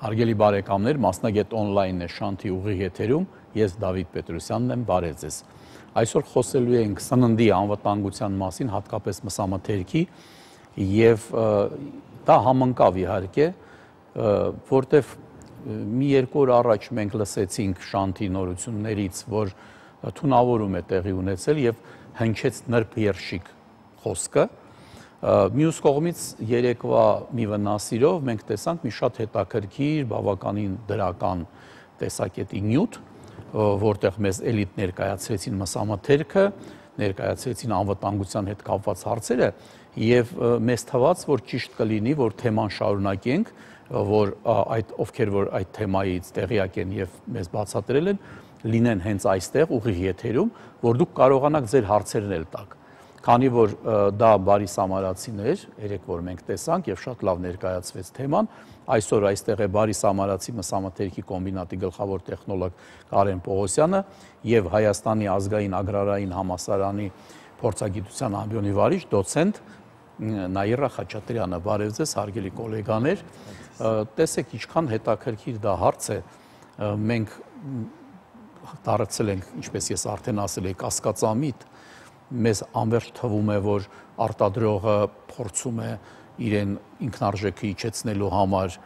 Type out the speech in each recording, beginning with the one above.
Հարգելի բարեկամներ, մասնագետ on-line է Շանթի ուղիղ եթերում, ես Դավիթ Պետրոսյանն եմ, բարև ձեզ։ Այսօր խոսելու ենք սննդի անվտանգության մասին, հատկապես մսամթերքի, եւ դա համընկավ իհարկե, որտեվ մի երկու օր առաջ մենք լսեցինք Շանթի նորություններից, որ թունավորում է տեղի ունեցել եւ հնչեց նրբ երշիկ խոսքը։ Մյուս կողմից երեկվա մի վնասիրով մենք տեսանք մի շատ հետաքրքիր, բավականին դրական տեսակետի նյութ, որտեղ մեզ էլիտ ներկայացրեցին մսամթերքը, ներկայացրեցին անվտանգության հետ կապված հարցերը եւ մեզ թվաց, որ ճիշտ կլինի, որ թեման շարունակենք, որ ովքեր որ այդ թեմայից տեղյակ են եւ մեզ բացատրել են, լինեն հենց այստեղ ուղիղ եթերում, որ դուք կարողանաք ձեր հարցերն էլ տաք։ Քանի որ դա բարի սամարացին էր, երեք որ մենք տեսանք եւ շատ լավ ներկայացվեց թեման, այսօր այստեղ է բարի սամարացի մսամթերքի կոմբինատի գլխավոր տեխնոլոգ Կարեն Պողոսյանը եւ Հայաստանի ազգային ագրարային համալսարանի փորձագիտության ամբիոնի վարիչ դոցենտ Նաիրա Խաչատրյանը։ Բարև ձեզ, հարգելի գոլեգաներ։ Տեսեք, ինչքան հետաքրքիր դա հարց է, մենք դարձել ենք, ինչպես ես արդեն ասել եմ, կասկածամիտ, մեզ անverջ թվում է, որ արտադրողը փորձում է իրեն ինքնարժեքը իջեցնելու համար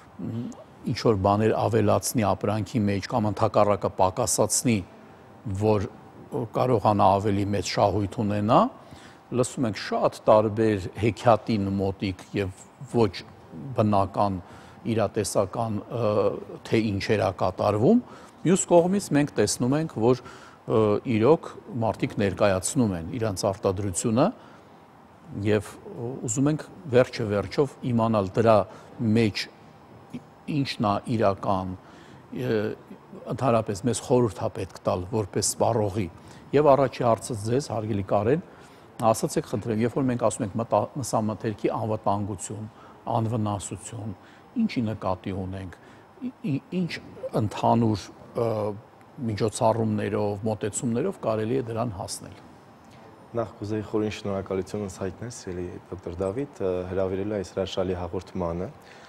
ինչ-որ բաներ ավելացնի ապրանքի մեջ կամ ընդհակառակը պակասացնի, որ կարողանա ավելի մեծ շահույթ ունենա, լսում ենք շատ տարբեր հեքիաթին մոտիկ եւ ոչ բնական իրատեսական թե ինչեր է կատարվում, մյուս կողմից մենք տեսնում ենք, որ իրոք մարդիկ ներկայացնում են իրանց արտադրությունը եւ ուզում ենք վերջը վերջով իմանալ դրա մեջ ինչն է իրական, ընդհանրապես մեզ խորհուրդ է պետք տալ որպես սպառողի։ Եվ առաջի հարցը ձեզ, հարգելի Կարեն, ասացեք խնդրեմ, երբ որ մենք ասում ենք մսամթերքի անվտանգություն, անվնասություն, ինչի նկատի ունենք, ինչ ընդհանուր միջոցառումներով, մոտեցումներով կարելի է դրան հասնել։ Նախ կուզեի խորին շնորհակալությունս հայտնել սիրելի դոկտոր Դավիթ հրավիրելու այս հրաշալի հաղորդմանը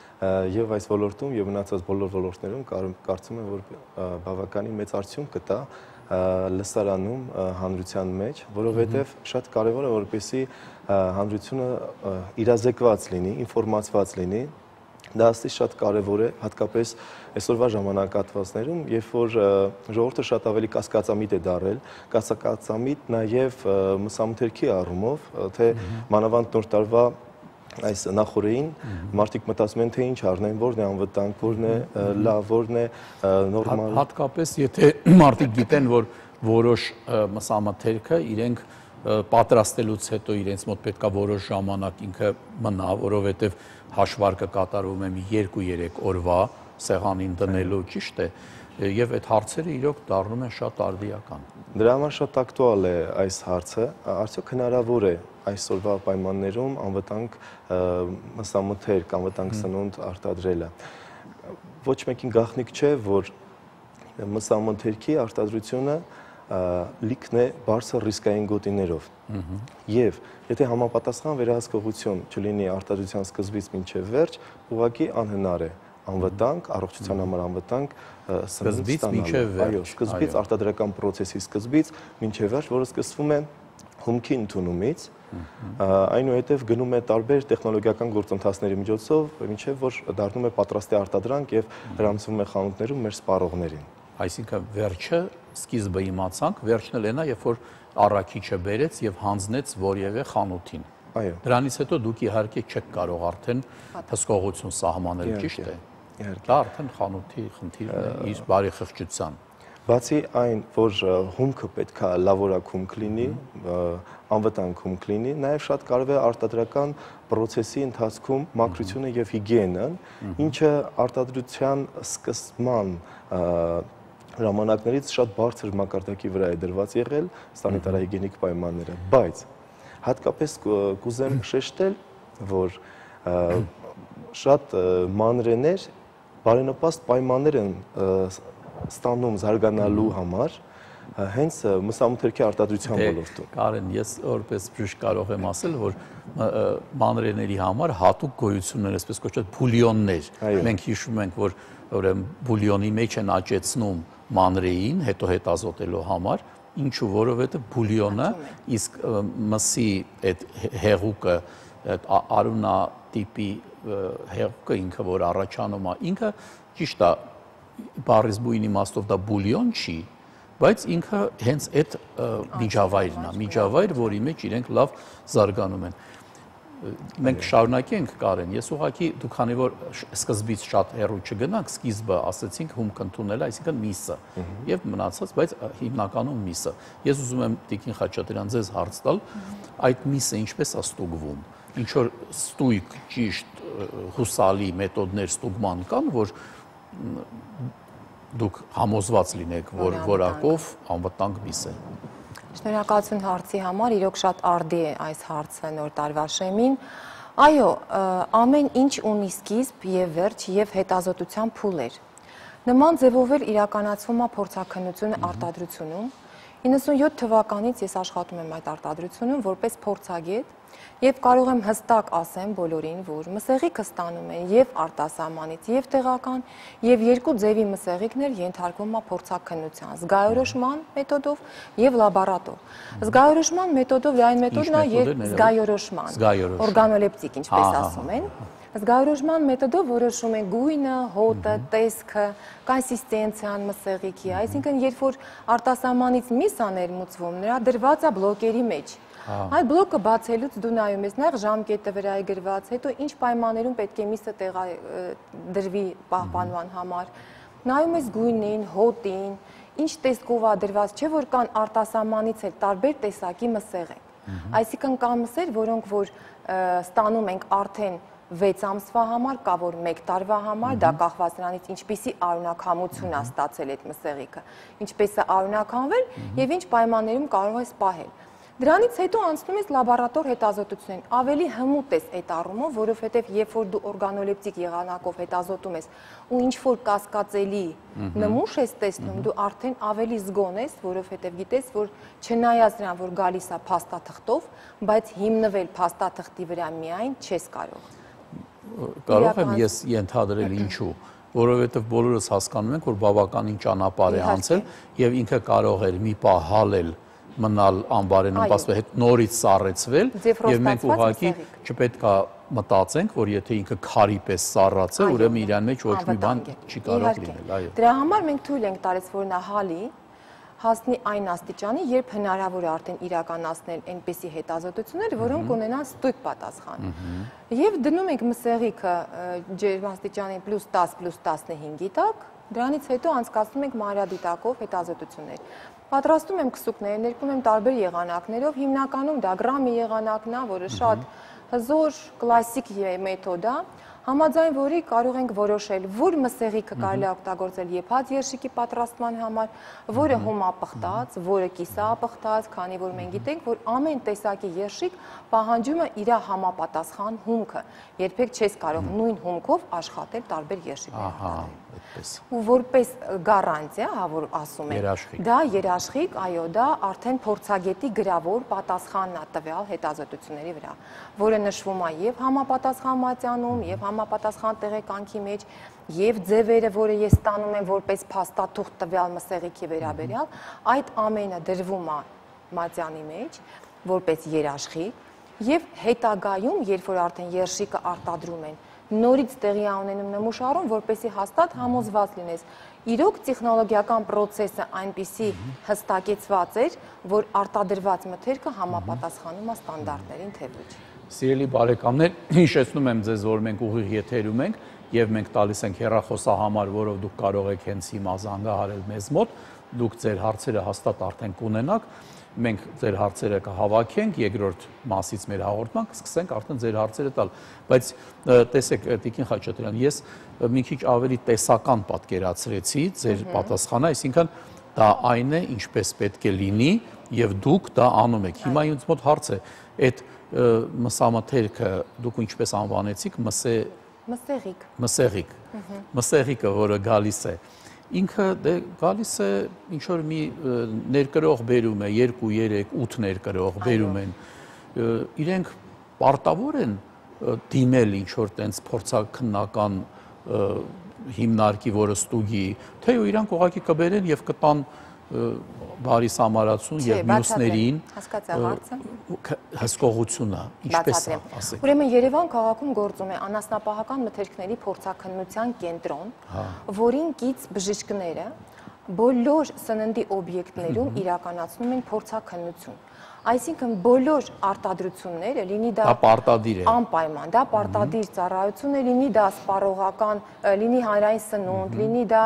եւ այս ոլորտում եւ մնացած բոլոր ոլորտներում կարծում եմ, որ բավականին մեծ արդյունք կտա լսարանում հանրության մեջ, որովհետեւ շատ կարեւոր է, որպեսզի հանրությունը իրազեկված լինի, ինֆորմացված լինի։ Դա աստի շատ կարևոր է, հատկապես այսօրվա ժամանակահատվածներում, երբ որ ժողովուրդը շատ ավելի կասկածամիտ է դարել, կասկածամիտ նաև մսամթերքի առումով, թե մանավանդ նոր տարվա այս նախօրեին մարդիկ մտածում են, թե ինչ առնեն, որն է անվտանգ, որն է լավ, որն է նորմալ։ Հատկապես եթե մարդիկ գիտեն, որ որոշ մսամթերքը իրենք պատրաստելուց հետո իրենց մոտ պետքա որոշ ժամանակ ինքը մնա, որովհետև հաշվարկը կատարվում է մի 2-3 օրվա սեղանին դնելու, ճիշտ է, եւ այդ հարցերը իրոք դառնում են շատ արդիական։ Դրա համար շատ ակտուալ է այս հարցը, արդյոք հնարավոր է այսօրվա պայմաններում անվտանգ մսամթերք, անվտանգ սնունդ արտադրելը։ Ոչ մեկին գաղտնիք չէ, որ մսամթերքի արտադրությունը լիքն է բարձր ռիսկային գոտիներով եւ եթե համապատասխան վերահսկողություն չլինի արտադրության սկզբից մինչեւ վերջ, ուղղակի անհնար է անվտանգ, առողջության համար անվտանգ սնունդ ստանալը։ Այո, սկզբից արտադրական process-ի սկզբից մինչեւ վերջ, որը սկսվում է հումքի ընդունումից, այնուհետև գնում է տարբեր տեխնոլոգիական գործընթացների միջոցով, մինչեւ որ դառնում է պատրաստի արտադրանք եւ հրամցվում է խանութներում մեր սպառողներին։ Այսինքն վերջը սկիզբը իմացանք, վերջն էլ նա, երբ որ առաքիչը բերեց եւ հանձնեց որևէ խանութին։ Այո։ Դրանից հետո դուք իհարկե չեք կարող արդեն հսկողություն սահմանել, ճիշտ է։ Դա արդեն խանութի խնդիրն է իր բարեխղճության։ Բացի այն, որ հումքը պետք է լավորակ հումք լինի, անվտանգ հումք լինի, նաև շատ կարևոր է արտադրական process-ի ընթացքում մաքրությունը եւ հիգիենան, ինչը արտադրության սկսման ժամանակներից շատ բարձր մակարդակի վրա է դրված եղել սանիտարահիգիենիկ պայմանները, բայց հատկապես կուզեմ շեշտել, որ շատ մանրեներ բարենպաստ պայմաններ են ստանում զարգանալու համար հենց մսամթերքի արտադրության ոլորտում։ Կարեն, ես որպես բժիշկ կարող եմ ասել, որ մանրէների համար հատուկ գոյություններ, այսպես կոչված բուլյոններ։ Մենք հիշում ենք, որ ուրեմն բուլյոնի մեջ են աճեցնում մանրեին, հետո հետազոտելու համար, ինչու, որովհետև բուլյոնը իսկ մսի այդ հեղուկը, այդ արունա տիպի հեղուկը ինքը որ առաջանում է, ինքը ճիշտ է, բառից բույն իմաստով դա բուլյոն չի, բայց ինքը հենց այդ միջավայրն է, միջավայր, որի մեջ իրենք լավ զարգանում են։ Մենք շարունակենք, Կարեն, ես ուղղակի դու քանի որ սկզբից շատ հեռու չգնանք, սկիզբը ասեցինք հումք ընդունել, այսինքն միսը եւ մնացած, բայց հիմնականում միսը։ Ես ուզում եմ Տիկին Խաչատրյան ձեզ հարց տալ, այդ միսը ինչպես է ստուգվում։ Ինչ որ ստույգ, ճիշտ, հուսալի մեթոդներ ստուգման կան, որ դուք համոզված լինեք, որ որակով անվտանգ միս է։ Շնորհակալություն հարցի համար, իրոք շատ արդի է այս հարցը նոր տարվա շեմին։ Այո, ամեն ինչ ունի սկիզբ եւ վերջ եւ հետազոտության փուլեր։ Նման ձևով էլ իրականացվում է փորձաքննությունը արտադրությունում։ 97 թվականից ես աշխատում եմ այդ արտադրությունում որպես փորձագետ եւ կարող եմ հստակ ասեմ բոլորին, որ մսեղիկը ստանում են եւ արտասահմանից եւ տեղական եւ երկու ձևի մսեղիկներ ենթարկվում է փորձաքննության, զգայորոշման մեթոդով եւ լաբորատոր։ Զգայորոշման մեթոդով այն մեթոդն է եւ զգայորոշման, օրգանոլեպտիկ, ինչպես ասում են։ Զգայորոշման մեթոդով որոշում են գույնը, հոտը, տեսքը, կոնսիստենցիան մսեղիկի, այսինքն երբ որ արտասահմանից միս է ներմուծվում, նրա դրված է բլոկերի մեջ։ Այդ բլոկը բացելուց դու նայում ես նաև ժամկետը վրա է գրված, հետո ինչ պայմաններում պետք է միսը դրվի պահպանման համար։ Նայում ես գույնին, հոտին, ինչ տեսքով է դրված, չէ որ կան արտասահմանից էլ տարբեր տեսակի մսեղիկ։ Այսինքն կան մսեր, որոնք որ ստանում ենք արդեն 6 ամսվա համար, կա որ 1 տարվա համար, դա կախված նրանից ինչպիսի արունակամություն է ստացել այդ մսեղիկը, ինչպես է արունականվել եւ ինչ պայմաններում կարող է պահել։ Դրանից հետո անցնում ես լաբորատոր հետազոտություններին, ավելի հմուտ ես այդ առումով, որովհետև երբ որ դու օրգանոլեպտիկ եղանակով հետազոտում ես ու ինչ որ կասկածելի նմուշ ես տեսնում, դու արդեն ավելի զգոն ես, որովհետև գիտես, որ չնայած նրան, որ գալիս է փաստաթղթով, բայց հիմնվել փաստաթղթի վրա միայն չես կարող։ Կարող եմ ես ենթադրել ինչու, որովհետև բոլորս հասկանում ենք, որ բավականին ճանապարհ է անցել եւ ինքը կարող էր մի պահ հալել մնալ անբարենում, ասում հետ նորից սառեցվել եւ մենք ուղղակի չպետք է մտածենք, որ եթե ինքը քարի պես սառած է, ուրեմն իրան մեջ ոչ մի բան չի կարող լինել, այո։ Դրա համար մենք թույլ ենք տալիս, որ նա հալի, հասնի այն աստիճանի, երբ հնարավոր է արդեն իրականացնել այնպիսի հետազոտություններ, որոնք ունենան ստույգ պատասխան։ Եվ դնում ենք մսեղիկը ջերմաստիճանի +10 +15-ի տակ, դրանից հետո անցկացնում ենք մանրադիտակով հետազոտություններ։ Պատրաստում եմ քսուկներ, ներկում եմ տարբեր եղանակներով, հիմնականում դա գրամի եղանակն է, որը շատ հզոր, կլասիկ մեթոդ է, համաձայն որի կարող ենք որոշել, որ մսեղիկը կարելի է օգտագործել եփած երշիկի պատրաստման համար, որը հումապղտած, որը կիսապղտած, քանի որ մենք գիտենք, որ ամեն տեսակի երշիկ պահանջում է իր համապատասխան հումքը։ Երբեք չես կարող նույն հումքով աշխատել տարբեր երշիկներ։ Ու որպես գարանտիա, որ ասում են, դա երաշխիք, այո, դա արդեն փորձագետի գրավոր պատասխանն է տվյալ հետազոտությունների վրա, որը նշվում է եւ համապատասխան մատյանում, եւ համապատասխան տեղեկանքի մեջ, եւ ձևերը, որը ես ստանում եմ որպես փաստաթուղթ տվյալ մսեղիկի վերաբերյալ, այդ ամենը դրվում է մատյանի մեջ որպես երաշխիք եւ հետագայում, երբ որ արդեն երշիկը արտադրում են, նորից տեղի ունենում նմուշարում, որպեսզի հաստատ համոզված լինես։ Իրոք տեխնոլոգիական process-ը այնպիսի հստակեցված էր, որ արտադրված մթերքը համապատասխանում է ստանդարտներին, թե ոչ։ Սիրելի բարեկամներ, հիշեցնում եմ ձեզ, որ մենք ուղիղ եթերում ենք եւ մենք տալիս ենք հեռախոսահամար, որով դուք կարող եք հենց հիմա զանգահարել մեզ մոտ, դուք ձեր հարցերը հաստատ արդեն կունենաք։ Մենք ձեր հարցերը կհավաքենք, երկրորդ մասից մեր հաղորդման կսկսենք արդեն ձեր հարցերը տալ, բայց տեսեք Տիկին Խաչատրյան, ես մի քիչ ավելի տեսական պատկերացրեցի ձեր պատասխանը, այսինքն դա այն է, ինչպես պետք է լինի եւ դուք դա անում եք։ Հիմա ինձ մոտ հարց է, այդ մսամթերքը դուք ինչպես անվանեցիք, մսեղիկ, որը գալիս է, ինքը դե գալիս է ինչ որ մի ներկրող բերում է 2, 3, 8 ներկրող բերում են իրենք պարտավոր են դիմել ինչ որ տենց փորձաքննական հիմնարկի, որը ստուգի, թե իրանք ուղղակի կբերեն եւ կտան բարի սամարացուն եւ մյուսներին հսկողությունը, ինչպես է, ասեք։ Ուրեմն Երևան քաղաքում գործում է անասնապահական մթերքների փորձաքննության կենտրոն, որին կից բժիշկները բոլոր սննդի օբյեկտներում իրականացնում են փորձաքննություն։ Այսինքն բոլոր արտադրությունները, լինի դա պարտադիր է, անպայման, դա պարտադիր ծառայություն է, լինի դա սպառողական, լինի հանրային սնունդ, լինի դա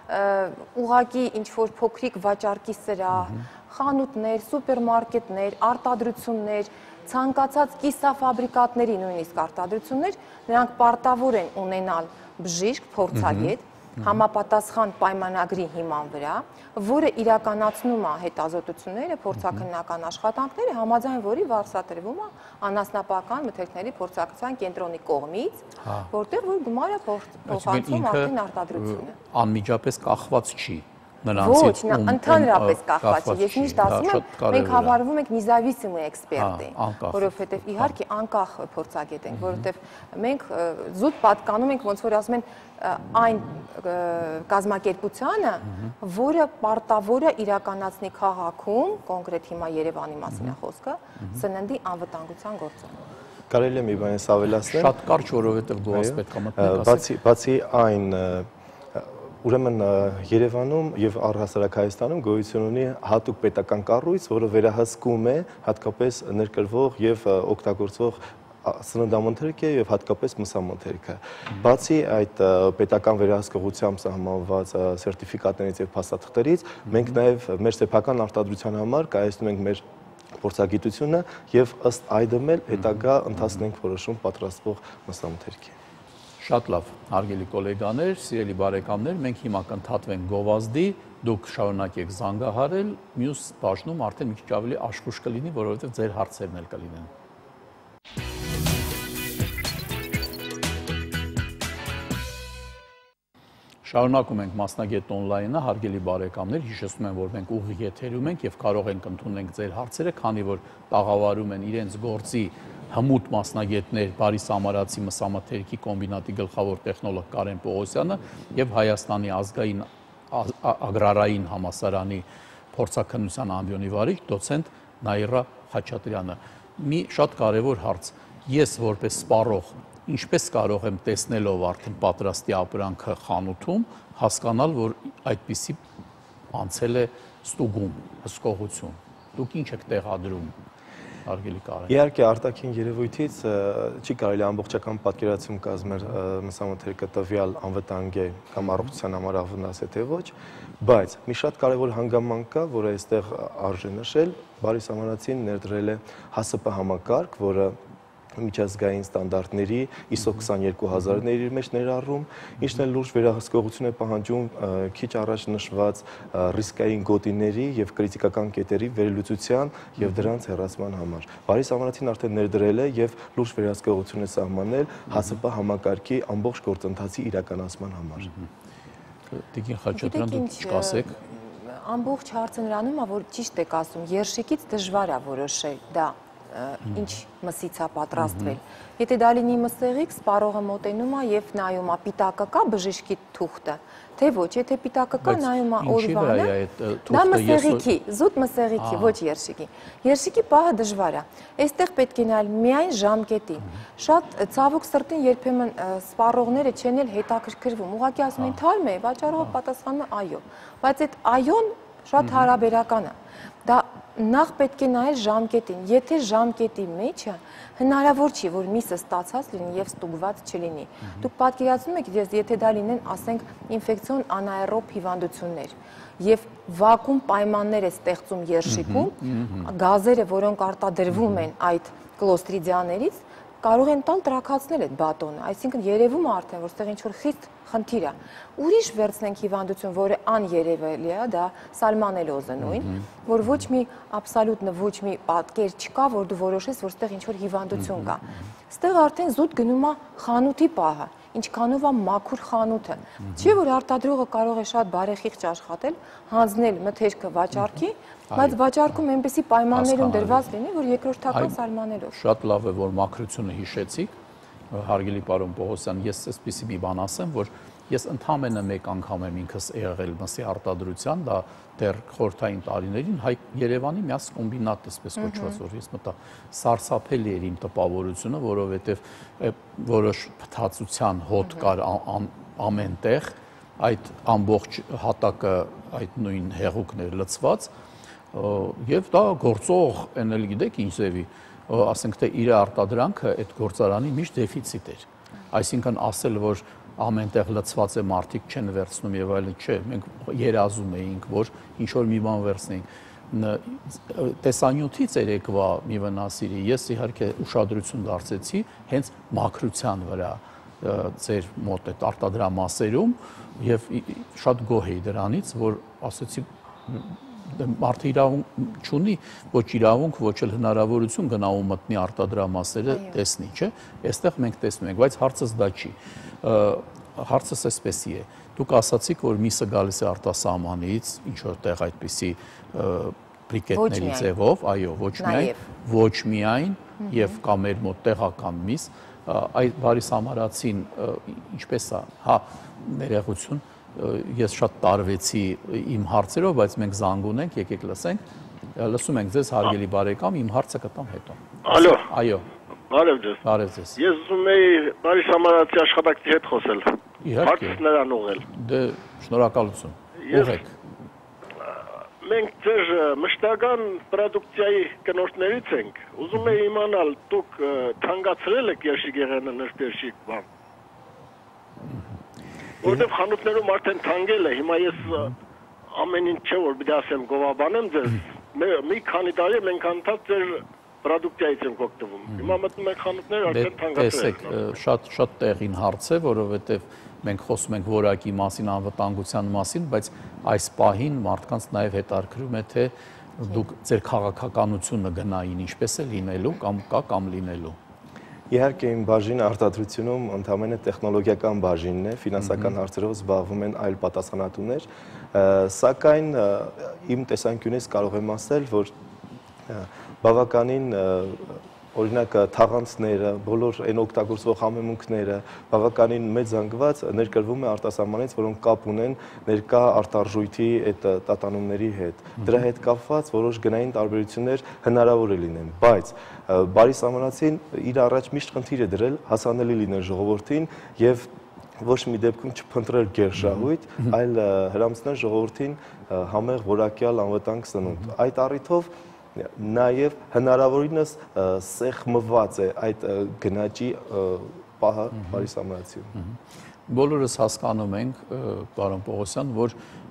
ուղղակի ինչ-որ փոքրիկ վաճառքի սրահ, խանութներ, սուպերմարկետներ, արտադրություններ, ցանկացած կիսաֆաբրիկատների նույնիսկ արտադրություններ, նրանք պարտավոր են ունենալ բժիշկ, փորձագետ, համապատասխան պայմանագրի հիման վրա, որը իրականացնում է հետազոտությունները, փորձաքննական աշխատանքները, համաձայն որի վարձատրվում է անասնապահական մթերքների փորձաքննության կենտրոնի կողմից, որտեղ որ գումարը փոխանցում արդեն արտադրությունը։ Անմիջապես կախված չի Ոչ, ընդհանրապես կախված է։ Ես միշտ ասում եմ, մենք հավարվում ենք նեզավիսիմի էքսպերտի, որովհետև իհարկե անկախ փորձագետ ենք, որովհետև մենք զուտ պատկանում ենք, ոնց որ ասում են, այն կազմակերպությանը, որը պարտավոր է իրականացնի քաղաքում, կոնկրետ հիմա Երևանի մասին է խոսքը, սննդի անվտանգության գործը։ Կարելի է մի բան ավելացնել։ Շատ կարճ, որովհետև դու ասպետք մտնեք ասեք։ Բացի այն Ուրեմն Երևանում եւ առհասարակ Հայաստանում գոյություն ունի հատուկ պետական կառույց, որը վերահսկում է հատկապես ներկրվող եւ օգտագործվող սննդամթերք է եւ հատկապես մսամթերքը։ Բացի այդ պետական վերահսկողությամբ սահմանված սերտիֆիկատներից եւ փաստաթղթերից, մենք նաեւ մեր սեփական արտադրության համար կայացնում ենք մեր փորձագիտությունը եւ ըստ այդմ էլ հետագա ընթացնենք որոշում պատրաստվող մսամթերքի։ Շատ լավ, հարգելի գոլեգաներ, սիրելի բարեկամներ, մենք հիմա կընդհատվենք գովազդի, դուք շարունակեք զանգահարել, մյուս բաժնում արդեն մի քիչ ավելի աշխուժ կլինի, որովհետև ձեր հարցերն էլ կլինեն։ Շարունակում ենք մասնագետ on-line-ը, հարգելի բարեկամներ, հիշեցնում եմ, որ մենք ուղիղ եթերում ենք եւ կարող ենք ընդունենք ձեր հարցերը, քանի որ տաղավարում են իրենց գործի հմուտ մասնագետներ Բարի Սամարացի մսամթերքի կոմբինատի գլխավոր տեխնոլոգ Կարեն Պողոսյանը եւ Հայաստանի ազգային ագրարային համալսարանի փորձաքննության ամբիոնի վարիչ դոցենտ Նաիրա Խաչատրյանը։ Մի շատ կարևոր հարց. ես որպես սպառող ինչպես կարող եմ տեսնելով արդեն պատրաստի ապրանքը խանութում հասկանալ, որ այդպիսի անցել է ստուգում, հսկողություն։ Դուք ինչ եք տեղադրում։ Իհարկե արտաքին երևույթից չի կարելի ամբողջական պատկերացում կազմել մսամթերքը տվյալ անվտանգ է կամ առողջության համար ավնաս է թե ոչ, բայց մի շատ կարևոր հանգամանք կա, որը այստեղ արժե նշել, Բարի Սամարացին ներդրել է ՀԱՍՊ համակարգ, որը միջազգային ստանդարտների ISO 22000-ների իր մեջ ներառում, ինչն էլ լուրջ վերահսկողություն է պահանջում քիչ առաջ նշված ռիսկային գոտիների եւ կրիտիկական կետերի վերլուծության եւ դրանց հեռացման համար։ Բարի Սամարացին արդեն ներդրել է եւ լուրջ վերահսկողություն է սահմանել ՀԱՍՊ համակարգի ամբողջ գործընթացի իրականացման համար։ Տիկին Խաչատրյան, դուք ինչ կասեք։ Ամբողջ հարցը նրանում է, որ ճիշտ եք ասում, երշիկից դժվար է որոշել դա ինչ մսից է պատրաստվել։ Եթե դա լինի մսեղիկ, սպառողը մոտենում է եւ նայում է պիտակը կա բժիշկի թուղթը, թե ոչ, եթե պիտակը կա նայում է օրվանը, դա մսեղիկի, զուտ մսեղիկի, ոչ երշիկի։ Երշիկի պահը դժվար է։ Այստեղ պետք է նայել միայն ժամկետին։ Շատ ցավոք սրտին երբեմն սպառողները չեն էլ հետաքրքրվում, ուղղակի ասում են թարմ է, վաճառողը պատասխանում է այո, բայց այդ այոն շատ հարաբերական է։ Դա նախ պետք է նայել ժամկետին, եթե ժամկետի մեջը հնարավոր չի, որ միսը ստացած լինի եւ ստուգված չլինի։ Դուք պատկերացնում եք, եթե դա լինեն, ասենք, ինֆեկցիոն անաերոբ հիվանդություններ եւ վակուում պայմաններ է ստեղծում երշիկում, գազերը, որոնք արտադրվում են այդ կլոստրիդիաներից, կարող են տալ տրաքացնել այդ բատոնը, այսինքն երևում է արդեն, որ ստեղ ինչ-որ խիստ խնդիր է։ Ուրիշ վերցնենք հիվանդություն, որը աներևելի է, դա սալմոնելոզը նույն, որ ոչ մի աբսոլյուտն ոչ մի պատկեր չկա, որ դու որոշես, որ ստեղ ինչ-որ հիվանդություն կա։ Ստեղ արդեն զուտ գնում է խանութի պահը, ինչքանով է մաքուր խանութը։ Չի որ արտադրողը կարող է շատ բարեխիղճ աշխատել, հանձնել մթերքը վաճառքի, բայց վաճառքում այնպեսի պայմաններում դրված լինի, որ երկրորդական սարմանելով։ Շատ լավ է, որ մաքրությունը հիշեցիք, հարգելի պարոն Պողոսյան, ես այսպեսի մի բան ասեմ, որ ես ընդամենը մեկ անգամ եմ ինքս եղել մսի արտադրության, դա դեռ խորհրդային տարիներին Երևանի միաս կոմբինատ այսպես կոչված, որ ես մտա սարսափելի էր իմ տպավորությունը, որովհետև որոշ փթացության հոտ կար ամենտեղ, այդ ամբողջ հատակը այդ նույն հեղուկն էր լցված, եւ դա գործող էնել գիտեք ինչ ձևի, ասենք թե իր արտադրանքը այդ գործարանի միշտ դեֆիցիտ էր, այսինքն ասել, որ ամենտեղ լցված է մարդիկ չեն վերցնում եւ այլն, չէ, մենք երազում էինք, որ ինչ որ մի բան վերցնենք։ Տեսանյութից երեկվա մի վնասիրի, ես իհարկե ուշադրություն դարձեցի հենց մաքրության վրա ձեր մոտ այդ արտադրամասերում եւ շատ գոհ էի դրանից, որ ասեցի մարդը իրավունք չունի, ոչ իրավունք, ոչ էլ հնարավորություն գնա ու մտնի արտադրամասերը տեսնի, չէ։ Այստեղ մենք տեսնում ենք, բայց հարցս դա չի։ Հարցս այսպեսի է։ Դուք ասացիք, որ միսը գալիս է արտասահմանից, ինչ որտեղ այդպիսի բրիկետների ձևով, այո, ոչ միայն եւ կա մեր մոտ տեղական միս, այդ բարի սամարացին ինչպես է, հա, ներողություն, ես շատ տարվեցի իմ հարցերով, բայց մենք զանգ ունենք, եկեք լսենք, լսում ենք ձեզ հարգելի բարեկամ, իմ հարցը կտամ հետո։ Ալո։ Այո։ Բարև ձեզ։ Բարև ձեզ։ Ես ուզում էի բարի սամարացի աշխատակցի հետ խոսել։ Իհարկե։ Հարցը նրան ուղղել։ Դե շնորհակալություն։ Ուղղեք։ Մենք ձեր մշտական պրոդուկցիայի կնորդներից ենք։ Ուզում էի իմանալ, դուք թանկացրել եք երշիկեղենը նրբերշիկ բան։ Որտեվ խանութներում արդեն թանկել է, հիմա ես ամեն ինչ չէ որ պիտի ասեմ գովաբանեմ ձեզ։ Մի քանի տարի մենք անդադ ձեր պրոդուկցիայից ենք օգտվում։ Հիմա մտնում ենք խանութներ արդեն թանկացրել։ Տեսեք, շատ տեղին հարց է, որովհետև մենք խոսում ենք որակի մասին, անվտանգության մասին, բայց այս պահին մարդկանց նաև հետաքրքրում է, թե դուք ձեր քաղաքականությունը գնային ինչպես է լինելու կամ կա կամ լինելու։ Իհարկե իմ բաժինը արտադրությունում ընդհանրապես տեխնոլոգիական բաժինն է, ֆինանսական հարցերով զբաղվում են այլ պատասխանատուներ, սակայն իմ տեսանկյունից կարող եմ ասել, որ բավականին օրինակ թաղանցները, բոլոր այն օգտագործվող համեմունքները բավականին մեծ զանգված ներկրվում է արտասահմանից, որոնք կապ ունեն ներկա արտարժույթի այդ տատանումների հետ։ Դրա հետ կապված որոշ գնային տարբերություններ հնարավոր է լինեն, բայց բարի սահմանացին իր առաջ միշտ խնդիր է դրել հասանելի լինել ժողովրդին եւ ոչ մի դեպքում չփնտրել գերշահույթ, այլ հրամցնել ժողովրդին համեղ որակյալ անվտանգ սնունդ։ Այդ առիթով նաև հնարավորինս սեղմված է այդ գնաճի պահը բարի սահմանացիում։ Բոլորս հասկանում ենք, պարոն Պողոսյան, որ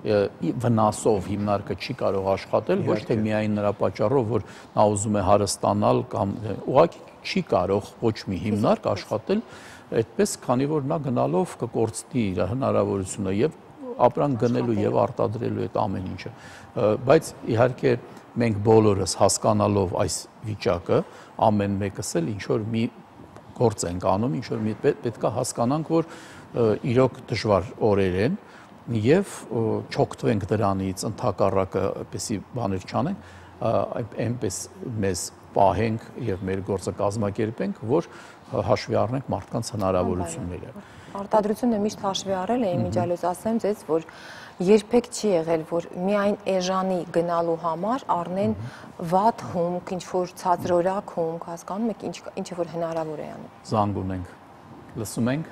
վնասով հիմնարկը չի կարող աշխատել, ոչ թե միայն նրա պատճառով, որ նա ուզում է հարստանալ կամ ուղղակի չի կարող ոչ մի հիմնարկ աշխատել այդպես, քանի որ նա գնալով կկորցնի իր հնարավորությունը եւ ապրանք գնելու եւ արտադրելու այդ ամեն ինչը։ Բայց իհարկե մենք բոլորս հասկանալով այս վիճակը, ամեն մեկս էլ ինչ որ մի գործ ենք անում, ինչ որ մի պետք է հասկանանք, որ իրոք դժվար օրեր են եւ չօգտվենք դրանից, ընդհակառակը այդպեսի բաներ չանենք, այնպես մեզ պահենք եւ մեր գործը կազմակերպենք, որ հաշվի առնենք մարդկանց հնարավորությունները։ Արտադրությունը միշտ հաշվի առել է, իմիջիալոց ասեմ ձեզ, որ երբեք չի եղել, որ միայն էժանի գնալու համար առնեն վատ հումք, ինչ-որ ցածրորակ հումք, հասկանում եք, ինչը որ հնարավոր է անում։ Զանգ ունենք, լսում ենք,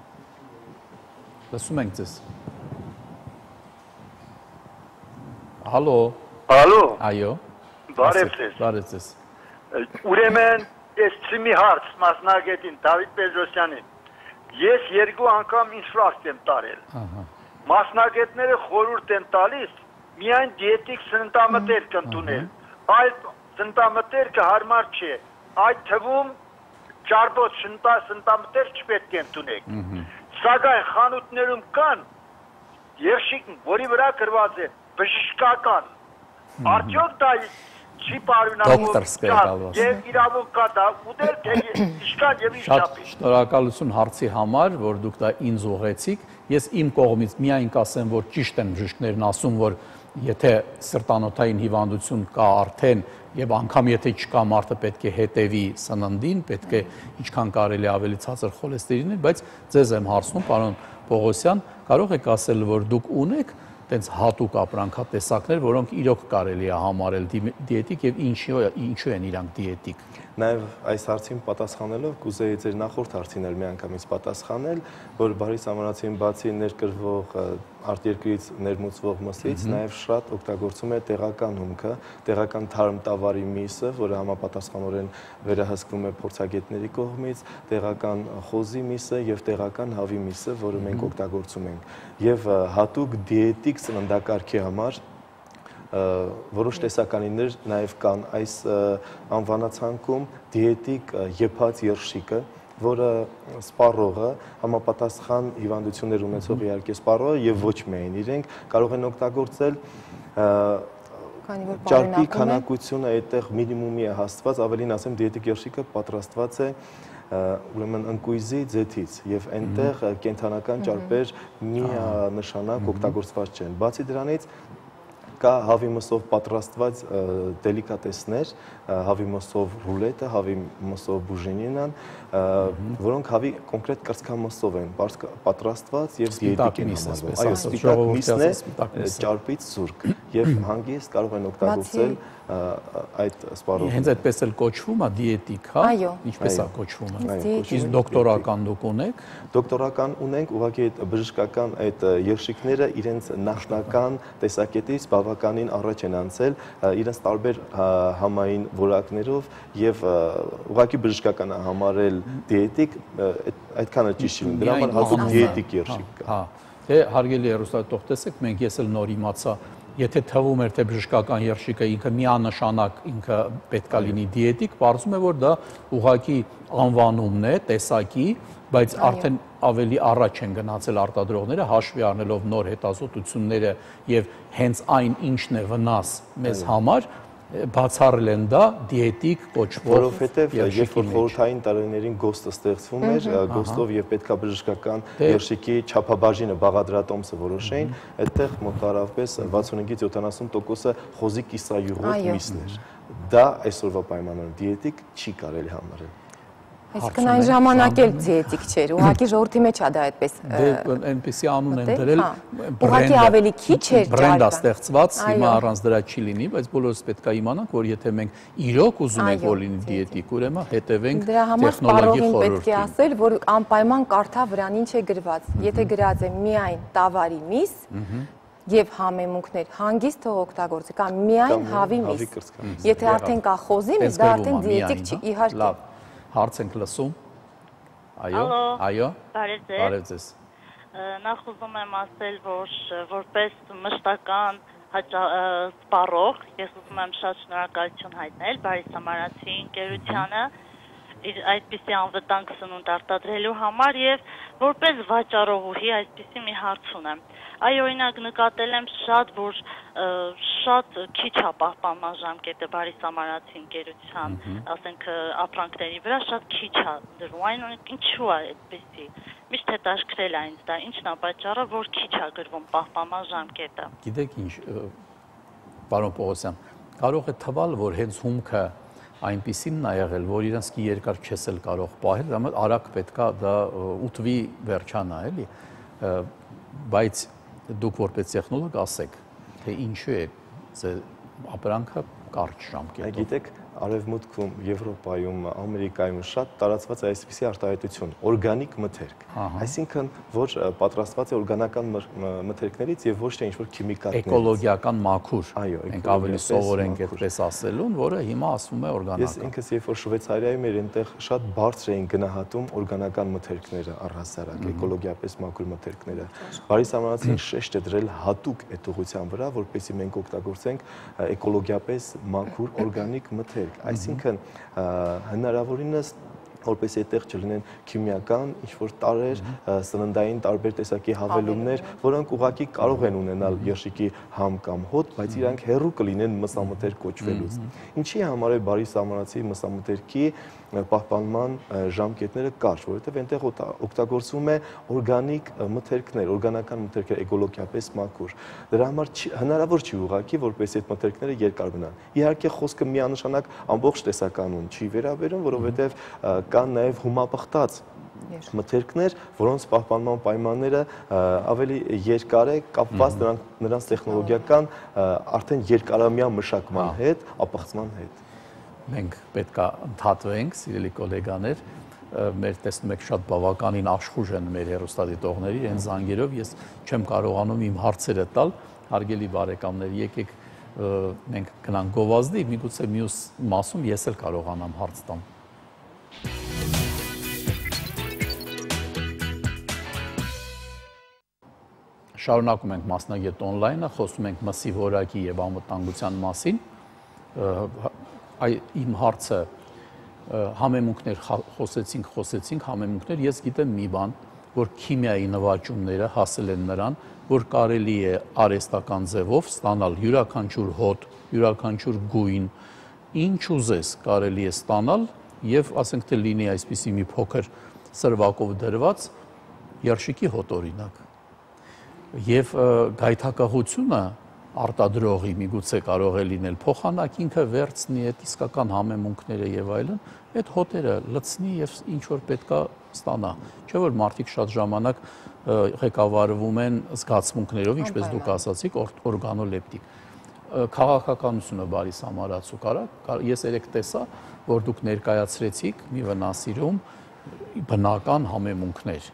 լսում ենք ձեզ։ Հալո։ Ալո։ Այո։ Բարև ձեզ։ Բարև ձեզ։ Ուրեմն ես ծիմի հարց մասնագետին Դավիթ Պետրոսյանին, ես երկու անգամ ինֆրակտ եմ տարել։ Մասնագետները խորհուրդ են տալիս միայն դիետիկ սննդամթերք ընդունել, այլ սննդամթերքը հարմար չէ, այդ թվում ճարպոց սննդամթերք չպետք է ընդունեք։ Սակայն խանութներում կան երշիկ, որի վրա գրված է բժշկական, արդյոք դա չի պարունակում եւ իրավունք կա դա ուտել թե իշքան եւ ինչ Շատ չափի։ շնորհակալություն հարցի համար, որ դուք դա ինձ ուղեցիք։ Ես իմ կողմից միայն կասեմ, որ ճիշտ են բժիշկներն ասում, որ եթե սրտանոթային հիվանդություն կա արդեն եւ անգամ եթե չկա, մարդը պետք է հետևի սննդին, պետք է ինչքան կարելի ավելի ցածր խոլեստերինը, բայց ձեզ եմ հարցնում, պարոն Պողոսյան, կարող եք ասել, որ դուք ունեք տենց հատուկ ապրանքատեսակներ, որոնք իրոք կարելի է համարել դիետիկ եւ ինչու են իրանք դիետիկ։ Նաև այս հարցին պատասխանելով կուզեի ձեր նախորդ հարցին էլ միանգամից պատասխանել, որ բարի սահմանացին բացի ներկրվող արտերկրից ներմուծվող մսից, նաև շատ օգտագործում է տեղական հումքը, տեղական թարմ տավարի միսը, որը համապատասխանորեն վերահսկվում է փորձագետների կողմից, տեղական խոզի միսը եւ տեղական հավի միսը, որը մենք օգտագործում ենք, եւ հատուկ դիետիկ սննդակարգի համար որոշ տեսականիներ նաև կան այս անվանացանկում դիետիկ եփած երշիկը, որը սպառողը համապատասխան հիվանդություններ ունեցող իհարկե սպառողը եւ ոչ միայն իրենք կարող են օգտագործել ճարպի քանակությունը այդտեղ մինիմումի է հասցված, ավելին ասեմ դիետիկ երշիկը պատրաստված է ուրեմն ընկույզի ձեթից եւ այնտեղ կենթանական ճարպեր միանշանակ օգտագործված չեն։ Բացի դրանից կա հավի մսով պատրաստված դելիկատեսներ, հավի մսով ռուլետը, հավի մսով բուժենինան, որոնք հավի կոնկրետ կրծքամսով են պատրաստված եւ դիետիկ են համարվում։ Այո, սպիտակ միսն է ճարպից զուրկ եւ հանգիստ կարող են օգտագործել այդ սպառողը։ Հենց այդպես էլ կոչվում է դիետիկ, հա։ Ինչպես է կոչվում։ Իսկ դոկտորական դուք ունեք։ Դոկտորական ունենք, ուղղակի այդ բժշկական այդ երշիկները իրենց նախնական տեսակետից բավականին առաջ են անցել, իրենց տարբեր համային որակներով եւ ուղղակի բժշկական համարել դիետիկ այդքանը ճիշտ չի, դրա համար հատուկ դիետիկ երշիկ կա։ Հա, դե հարգելի հեռուստատող, տեսեք, մենք ես էլ նոր իմացա, եթե թվում էր թե բժշկական երշիկը ինքը միանշանակ ինքը պետքա լինի դիետիկ, պարզվում է որ դա ուղղակի անվանումն է, տեսակի, բայց արդեն ավելի առաջ են գնացել արտադրողները հաշվի առնելով նոր հետազոտությունները եւ հենց այն ինչն է վնաս մեզ համար բացառել են դա դիետիկ կոչվող, որովհետև երբ որ խորհրդային տարիներին գոստը ստեղծվում էր, գոստով եւ պետքա բժշկական երշիկի չափաբաժինը բաղադրատոմսը որոշեին, այդտեղ մոտավորապես 65-ից 70%-ը խոզի կիսայուղով միսն էր։ Դա այսօրվա պայմաններում դիետիկ չի կարելի համարել։ Այսինքն այն ժամանակ էլ դիետիկ չէր, ուղղակի ժողովրդի մեջ է դա այդպես։ Դե այնպեսի անուն են դրել, ուղղակի ավելի քիչ էր բրենդը ստեղծված, հիմա առանց դրա չի լինի, բայց բոլորս պետք է իմանանք, որ եթե մենք իրոք ուզում ենք որ լինի դիետիկ, ուրեմն հետևենք տեխնոլոգի խորհրդին։ Պետք է ասել, որ անպայման կարդա վրան ինչ է գրված։ Եթե գրած է միայն տավարի միս եւ համեմունքներ հանգիստ թող օգտագործի կամ միայն հավի միս։ Եթե արդեն կա խոզի միս, դա արդեն դիետիկ չի, իհարկե։ Հարց ենք լսում։ Այո, բարև ձեզ։ Նախ ուզում եմ ասել, որ որպես մշտական սպառող, ես ուզում եմ շատ շնորհակալություն հայտնել Բարի Սամարացի ընկերությանը այդպիսի անվտանգ սնունդ արտադրելու համար եւ որպես վաճառողուհի այսպիսի մի հարց ունեմ։ Այո, օրինակ նկատել եմ որ շատ քիչ է պահպանման ժամկետը Բարի Սամարացի ընկերության, ասենք ապրանքների վրա շատ քիչ է դրվում։ Այն ինչու է այդպիսի։ Միշտ հետաքրքրել է ինձ դա, ինչն է պատճառը, որ քիչ է գրվում պահպանման ժամկետը։ Գիտեք ինչ, պարոն Պողոսյան, կարող է թվալ, որ հենց հումքը այնպիսին է եղել, որ իրենց երկար չես էլ կարող պահել, դա արագ պետքա դա ուտվի վերջանա, էլի, բայց դուք որպես տեխնոլոգ ասեք, թե ինչու է ապրանքը կարճ ժամկետով։ Գիտեք, Արևմուտքում, Եվրոպայում, Ամերիկայում շատ տարածված է այսպիսի արտահայտություն, օրգանիկ մթերք։ Այսինքն, որ պատրաստված է օրգանական մթերքներից եւ ոչ թե ինչ-որ քիմիկատներից։ Էկոլոգիական մաքուր։ Այո, մենք ավելի սովոր ենք այդպես ասելուն, որը հիմա ասվում է օրգանական։ Ես ինքս երբ որ Շվեյցարիայում էր, այնտեղ շատ բարձր էին գնահատում օրգանական մթերքները առհասարակ, էկոլոգիապես մաքուր մթերքները։ Բարի Սամարացին շեշտ է դրել հատուկ այդ ուղղության վրա, որպեսզի մենք օգտագործենք էկոլոգիապես մաքուր օրգանիկ մթերք։ Այսինքն հնարավորինս որպես այդտեղ չլինեն քիմիական, ինչ-որ տարեր, սննդային տարբեր տեսակի հավելումներ, որոնք ուղղակի կարող են ունենալ երշիկի համ կամ հոտ, բայց իրանք հեռու կլինեն մսամթերք կոչվելուց։ Ինչի համար է բարի սահմանացի մսամթերքի պահպանման ժամկետները կարճ, որովհետև այնտեղ օգտագործվում է օրգանիկ մթերքներ, օրգանական մթերքեր, էկոլոգիապես մաքուր։ Դրա համար հնարավոր չի ուղղակի, որպես այդ մթերքները երկար մնան։ Իհարկե խոսքը միանշանակ ամբողջ տեսականուն չի վերաբերում, որովհետև կան նաև հումապղտած մթերքներ, որոնց պահպանման պայմանները ավելի երկար է կապված նրանց տեխնոլոգիական արդեն երկարամյա մշակման հետ, ապացման հետ։ Մենք պետք է ընդհատվենք, սիրելի գոլեգաներ, մեր տեսնում եք շատ բավականին աշխուժ են մեր հեռուստադիտողների, այն զանգերով ես չեմ կարողանում իմ հարցերը տալ, հարգելի բարեկամներ, եկեք մենք գնանք գովազդի, միգուցե մյուս մասում ես էլ կարողանամ հարց տամ։ Շարունակում ենք մասնագետ on-line-ը, խոսում ենք մսի որակի եւ անվտանգության մասին։ Իմ հարցը համեմունքներ խոսեցինք համեմունքներ, ես գիտեմ մի բան, որ քիմիայի նվաճումները հասել են նրան, որ կարելի է արհեստական ձևով ստանալ յուրաքանչյուր հոտ, յուրաքանչյուր գույն, ինչ ուզես կարելի է ստանալ եւ ասենք թե լինի այսպիսի մի փոքր սրվակով դրված երշիկի հոտ օրինակ։ Եվ գայթակղությունը արտադրողի միգուցե կարող է լինել փոխանակ ինքը վերցնի այդ իսկական համեմունքները եւ այլն, այդ հոտերը լցնի եւ ինչ որ պետքա ստանա։ Չէ՞ որ մարդիկ շատ ժամանակ ղեկավարվում են զգացմունքներով, ինչպես դուք ասացիք, օրգանոլեպտիկ։ Քաղաքականությունը բարի համարացու ես երեք տեսա, որ դուք ներկայացրեցիք մի վնասիրում բնական համեմունքներ։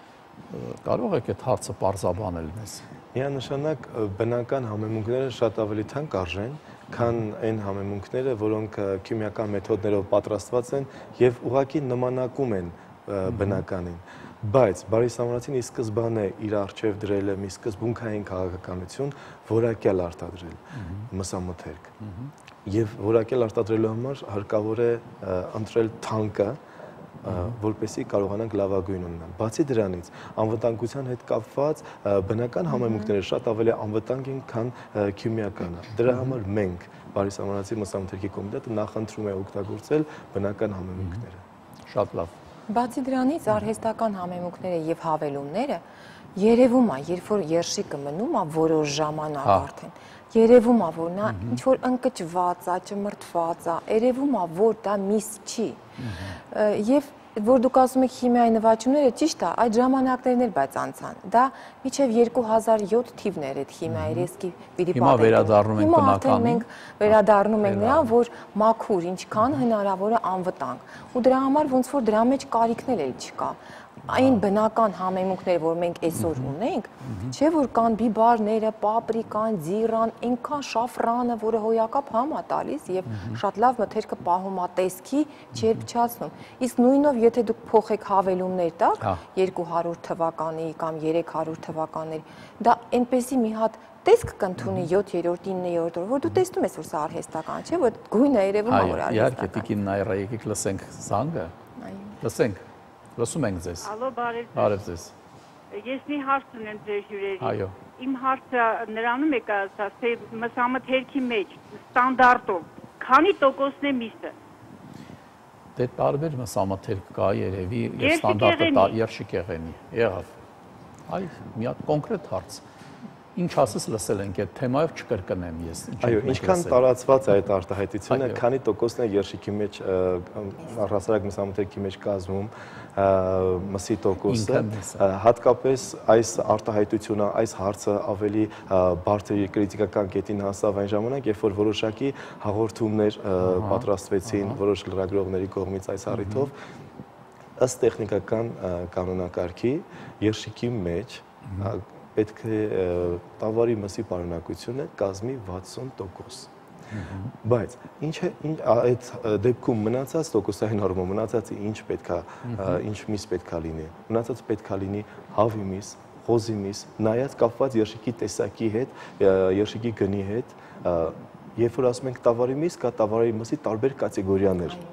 Կարող եք այդ հարցը պարզաբանել մեզ։ Միանշանակ բնական համեմունքները շատ ավելի թանկ արժեն, քան այն համեմունքները, որոնք քիմիական մեթոդներով պատրաստված են եւ ուղղակի նմանակում են բնականին։ Բայց բարի համարացին ի սկզբանե իր արժեվ դրել է մի սկզբունքային քաղաքականություն, որակյալ արտադրել մսամթերք։ Եվ որակյալ արտադրելու համար հարկավոր է ընտրել թանկը, որպեսզի կարողանանք լավագույն ունենալ։ Բացի դրանից, անվտանգության հետ կապված բնական համեմունքները շատ ավելի անվտանգ են, քան քիմիականը։ Դրա համար մենք բարի համարացի մսամթերքի կոմիտետը նախընտրում է օգտագործել բնական համեմունքները։ Շատ լավ։ Բացի դրանից արհեստական համեմունքները եւ հավելումները երևում է, երբ որ երշիկը մնում է որոշ ժամանակ արդեն, երևում է, որ նա ինչ որ ընկճված է, ճմրթված է, երևում է, որ դա միս չի։ Եվ որ դուք ասում եք քիմիայի նվաճումները, ճիշտ է, այդ ժամանակներն էլ բայց անցան։ Դա մինչև 2007 թիվն էր այդ քիմիայի ռիսկի վիրի պատերազմը։ Հիմա վերադառնում ենք բնականին։ Մենք վերադառնում ենք նրան, որ մաքուր ինչքան հնարավոր է անվտանգ։ Ու դրա համար ոնց որ դրա մեջ կարիքն էլ չկա։ Այն բնական համեմունքները, որ մենք այսօր ունենք, չէ՞ որ կան բիբարները, պապրիկան, ձիրան, այնքան շաֆրանը, որը հոյակապ համ է տալիս եւ շատ լավ մթերքը պահում է տեսքի, չերպչացնում։ Իսկ նույնով եթե դուք փոխեք հավելումներ տաք 200 թվականի կամ 300 թվականների, դա այնպեսի մի հատ տեսք կընդունի 7-րդ, 9-րդ օր, որ դու տեսնում ես, որ սա արհեստական չէ, որ գույնը երևում է, որ արհեստական։ Իհարկե, Տիկին Նայրա, եկեք լսենք զանգը։ Լսենք։ Լսում ենք ձեզ։ Ալո, բարև։ Բարև ձեզ։ Ես մի հարց ունեմ ձեր հյուրերի։ Այո։ Իմ հարցը նրանում է կասած, թե մսամթերքի մեջ ստանդարտով քանի տոկոսն է միսը։ Դե տարբեր մսամթերք կա երևի եւ ստանդարտը երշիկեղենի։ Եղավ։ Այ մի հատ կոնկրետ հարց։ Ինչ ասես լսել ենք այդ թեմայով չկրկնեմ ես։ Այո, ինչքան տարածված է այդ արտահայտությունը, քանի տոկոսն է երշիկի մեջ առհասարակ մսամթերքի մեջ կազմում մսի տոկոսը, հատկապես այս արտահայտությունը, այս հարցը ավելի բարձր կրիտիկական կետին հասավ այն ժամանակ, երբ որ որոշակի հաղորդումներ պատրաստվեցին որոշ լրագրողների կողմից այս առիթով, ըստ տեխնիկական կանոնակարգի երշիկի մեջ պետք է տավարի մսի պարունակությունը կազմի 60%։ Բայց այդ դեպքում մնացած տոկոսային նորմը, մնացածը ինչ միս պետքա լինի։ Մնացածը պետքա լինի հավի միս, խոզի միս, նայած կապված երշիկի տեսակի հետ, երշիկի գնի հետ, երբ որ ասում ենք տավարի միս, կա տավարի մսի տարբեր կատեգորիաներ։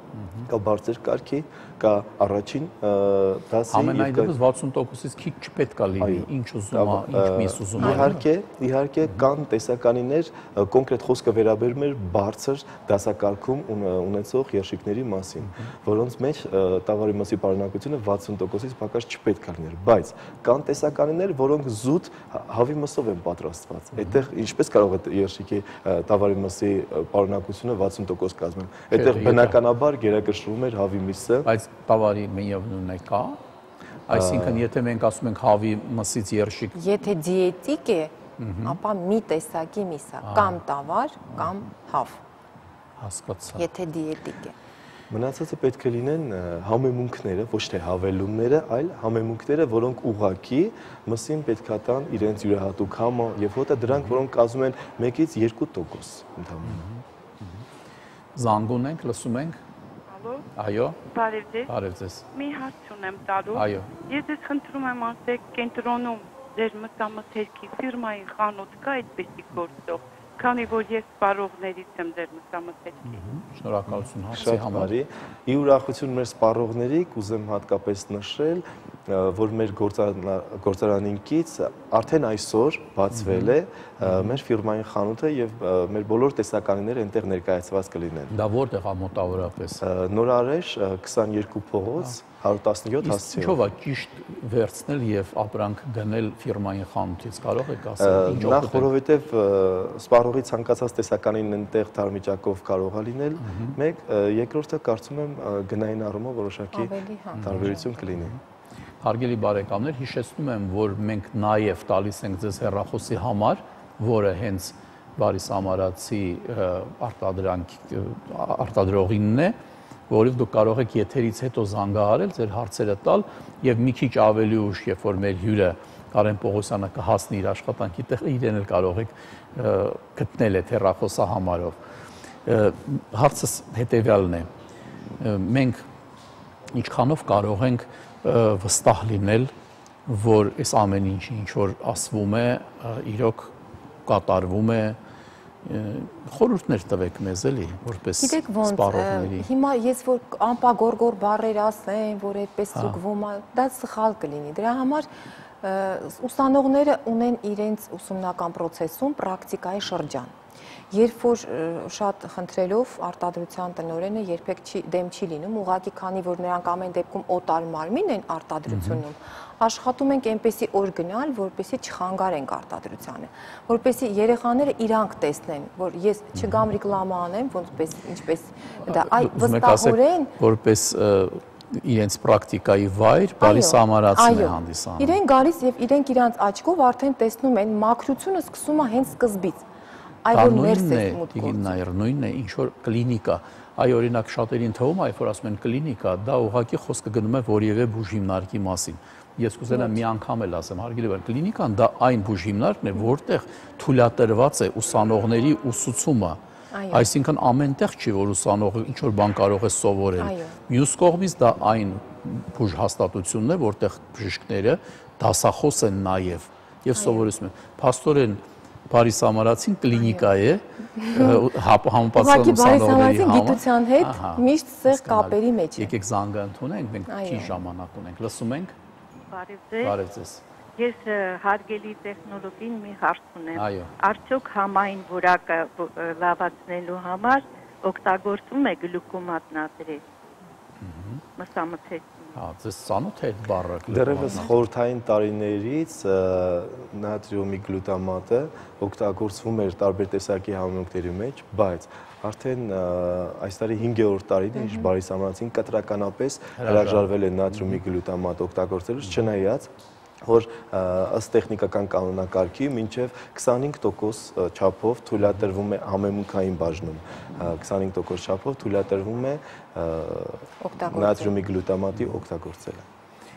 կա բարձր կարգի, կա առաջին դասի Ամենայնիվս 60%-ից քիչ չպետք է լինի, ինչ ուզում է, ինչ միս ուզում է։ Իհարկե կան տեսականիներ, կոնկրետ խոսքը վերաբերում է բարձր դասակարգում ունեցող երշիկների մասին, որոնց մեջ տավարի մասի պարունակությունը 60%-ից պակաս չպետք է լիներ, բայց կան տեսականիներ, որոնք զուտ հավի մսով են պատրաստված։ Այդտեղ ինչպես կարող է երշիկի տավարի մասի պարունակությունը 60% կազմել։ Այդտեղ բնականաբար գերակշռում էր հավի միսը։ Բայց տավարի միևնույնն է կա։ Այսինքն եթե մենք ասում ենք հավի մսից երշիկ, եթե դիետիկ է, ապա մի տեսակի միս է, կամ տավար, կամ հավ։ Հասկացա։ Եթե դիետիկ է։ Մնացածը պետք է լինեն համեմունքները, ոչ թե հավելումները, այլ համեմունքները, որոնք ուղղակի մսին պետքա տան իրենց յուրահատուկ համը եւ հոտը, դրանք որոնք կազմում են 1-ից 2% ընդհանրապես։ Զանգուն ենք, լսում ենք։ Ալո։ Այո։ Բարև ձեզ։ Բարև ձեզ։ Մի հարց ունեմ տալու։ Այո։ Ես ձեզ խնդրում եմ ասեք, կենտրոնում ձեր մսամթերքի ֆիրմայի խանութ կա այդպեսի գործող, քանի որ ես սպառողներից եմ ձեր մսամթերքի։ Շնորհակալություն հարցի համար։ Ի ուրախություն մեր սպառողների կուզեմ հատկապես նշել, որ մեր գործարանինքից արդեն այսօր բացվել է մեր ֆիրմային խանութը եւ մեր բոլոր տեսականիները այնտեղ ներկայացված կլինեն։ Դա որտեղ է մոտավորապես։ Նորարեշ 22 փողոց 117 հասցեով։ Ինչով է ճիշտ վերցնել եւ ապրանք գնել ֆիրմային խանութից, կարող եք ասել ինչ Նախ որովհետեւ սպառողի ցանկացած տեսականին այնտեղ դարմիջակով կարող է լինել, մեկ, երկրորդը կարծում եմ գնային առումով որոշակի տարբերություն կլինի։ Հարգելի բարեկամներ, հիշեցնում եմ, որ մենք նաև տալիս ենք ձեզ հեռախոսի համար, որը հենց Բարիս Ամարացի արտադրողինն է, որով դուք կարող եք եթերից հետո զանգահարել, ձեր հարցերը տալ եւ մի քիչ ավելի ուշ, երբ որ մեր հյուրը Կարեն Պողոսյանը կհասնի իր աշխատանքի տեղ, իրեն էլ կարող եք գտնել այդ հեռախոսահամարով։ Հարցս հետեւյալն է. մենք ինչքանով կարող ենք վստահ լինել, որ այս ամեն ինչ ինչ որ ասվում է, իրոք կատարվում է, խորհուրդներ տվեք մեզ էլի, որպես սպառողների։ Հիմա ես որ անպագորգոր բառեր ասեմ, որ այդպես զուգվում է, դա սխալ կլինի։ Դրա համար ուսանողները ունեն իրենց ուսումնական process-ում պրակտիկայի շրջան։ Երբ որ շատ խնդրելով արտադրության տնօրենը երբեք դեմ չի լինում, ուղղակի քանի որ նրանք ամեն դեպքում օտար մարմին են արտադրությունում, աշխատում ենք այնպեսի օր գնալ, որպեսզի չխանգարենք արտադրությանը, որպեսզի երեխաները իրանք տեսնեն, որ ես չգամ ռեկլամա անեմ, որպես ինչպես դա այ վստահորեն, որպես իրենց պրակտիկայի վայր, Բարիս Ամարացին է հանդիսանում։ Իրենք գալիս եւ իրենք իրանց աչքով արդեն տեսնում են մաքրությունը սկսում է հենց սկզբից։ Այ որ ներս է մուտք գործում։ Նույնն է, ինչ որ կլինիկա, այ օրինակ շատերին թվում է, որ ասում են կլինիկա, դա ուղղակի խոսքը գնում է որևէ բուժհիմնարկի մասին։ Ես կուզենամ մի անգամ էլ ասեմ, հարգելի բան, կլինիկան դա այն բուժհիմնարկն է, որտեղ թույլատրված է ուսանողների ուսուցումը։ Այսինքն ամենտեղ չի, որ ուսանողը ինչ որ բան կարող է սովորել։ Մյուս կողմից դա այն բուժհաստատությունն է, որտեղ բժիշկները դասախոս են նաև եւ սովորեցնում են։ Փաստորեն Բարիս Ամարացին կլինիկա է, համապատասխան ուսանողների համար։ Գիտության հետ միշտ սեղ կապերի մեջ է։ Եկեք զանգը ընդունենք, մենք քիչ ժամանակ ունենք։ Լսում ենք։ Բարև ձեզ։ Բարև ձեզ։ Ես հարգելի տեխնոլոգին մի հարց ունեմ։ Այո։ Արդյոք համային որակը լավացնելու համար օգտագործում է գլուկոմատ նատրիա։ Մսամթերքի։ Հա, ձեզ ծանոթ է այդ բառը։ Դեռևս խորհրդային տարիներից նատրիումի գլուտամատը օգտագործվում էր տարբեր տեսակի համեմունքների մեջ, բայց արդեն այս տարի 5-րդ տարին է, ինչ Բարիս Ամարացին կտրականապես հրաժարվել է նատրիումի գլուտամատ օգտագործելուց, չնայած որ ըստ տեխնիկական կանոնակարգի մինչև 25% չափով թույլատրվում է համեմունքային բաժնում, 25% չափով թույլատրվում է նատրիումի գլուտամատի օգտագործելը։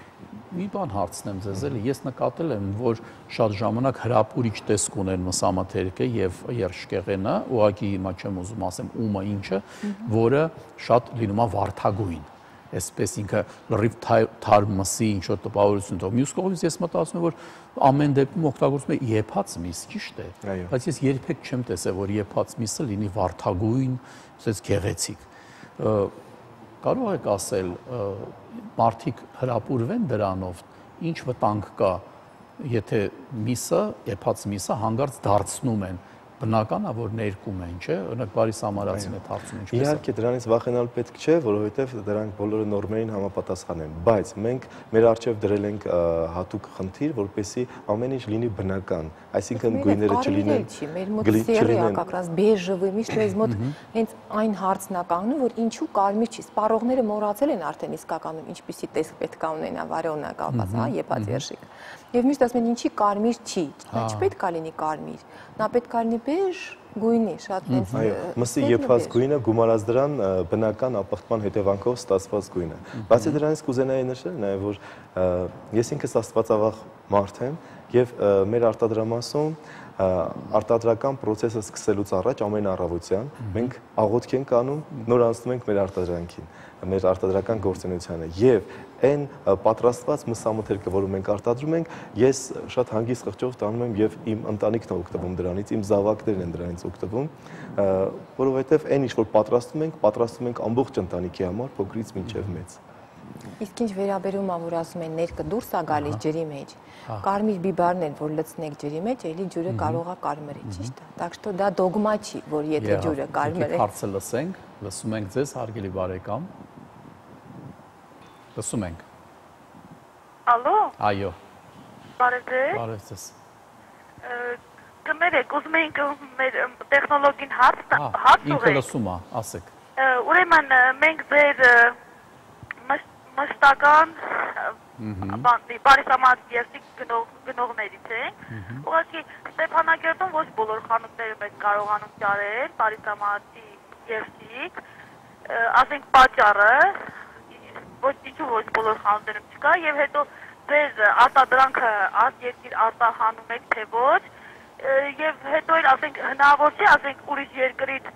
Մի բան հարցնեմ ձեզ էլի, ես նկատել եմ, որ շատ ժամանակ հրապուրիչ տեսք ունեն մսամաթերքը եւ երշկեղենը, ուղղակի հիմա չեմ ուզում ասեմ ումը ինչը, որը շատ լինում է վարդագույն։ Այսպես ինքը լրիվ թարմ մսի ինչ-որ տպավորություն տող։ Մյուս կողմից ես մտածում եմ, որ ամեն դեպքում օգտագործում է եփած միս, ճիշտ է։ Բայց ես երբեք չեմ տեսել, որ եփած միսը լինի վարդագույն, ասես գեղեցիկ։ կարող եք ասել մարդիկ հրապուրվեն դրանով, ինչ վտանգ կա, եթե միսը, եփած միսը հանգարց դարձնում են, բնական է որ ներկում են, չէ՞, օրինակ բարի սամարացին է դարձնում ինչպես է։ Իհարկե դրանից վախենալ պետք չէ, որովհետև դրանք բոլորը նորմերին համապատասխան են, բայց մենք մեր առջև դրել ենք հատուկ խնդիր, որպեսզի ամեն ինչ լինի բնական, այսինքն գույները չլինեն։ Մեր մոտ սերը как раз բեժևը միշտ մեզ մոտ հենց այն հարցն է կանգնում, որ ինչու կարմիր չի, սպառողները մոռացել են արդեն իսկականում ինչպիսի տեսք պետք է ունենա վարյոնը կապած, հա, եփած երշիկ։ Եվ միշտ ասում են ինչի կարմիր չի, նա չպետք է լինի կարմիր, նա պետք է լինի բեժ գույնի, շատ հենց։ Այո, մսի եփած գույնը գումարած դրան բնական ապխտման հետևանքով ստացված գույն է։ Բացի դրանից կուզենայի նշել նաև որ ես ինքս աստվածավախ մարդ եմ եւ մեր արտադրամասում արտադրական process-ը սկսելուց առաջ ամեն առավոտյան մենք աղոթք ենք անում, նոր անցնում ենք մեր արտադրանքին, մեր արտադրական գործունեությանը եւ այն պատրաստված մսամթերքը, որը մենք արտադրում ենք, ես շատ հանգիստ խղճով տանում եմ եւ իմ ընտանիքն է օգտվում դրանից, իմ զավակներն են դրանից օգտվում, որովհետեւ այն ինչ որ պատրաստում ենք ամբողջ ընտանիքի համար, փոքրից մինչեւ մեծ։ Իսկ ինչ վերաբերում է, որ ասում են ներկը դուրս է գալիս ջրի մեջ, կարմիր բիբարն են, որ լցնեք ջրի մեջ, էլի ջուրը կարող է կարմրի, ճիշտ է։ Так что դա դոգմա չի, որ եթե ջուրը կարմիր է։ Հարցը լսենք, լսում ենք ձեզ, հարգելի բարեկամ։ Լսում ենք։ Ալո։ Այո։ Բարև ձեզ։ Բարև ձեզ։ Կներեք, ուզում ենք մեր տեխնոլոգին հարց Ինքը ուղղել։ լսում է, ասեք։ Ուրեմն մենք ձեր մշտական բարիսամարտ երսիկ գնողներից ենք։ Ուղղակի Ստեփանագերտում ոչ բոլոր խանութներում ենք կարողանում ճարել բարիսամարտի երսիկ, ասենք պատճառը ոչ ինչու ոչ բոլոր խանութներում չկա եւ հետո ձեր արտադրանքը երկիր արտահանում եք թե ոչ եւ հետո էլ ասենք հնարավոր չէ ասենք ուրիշ երկրից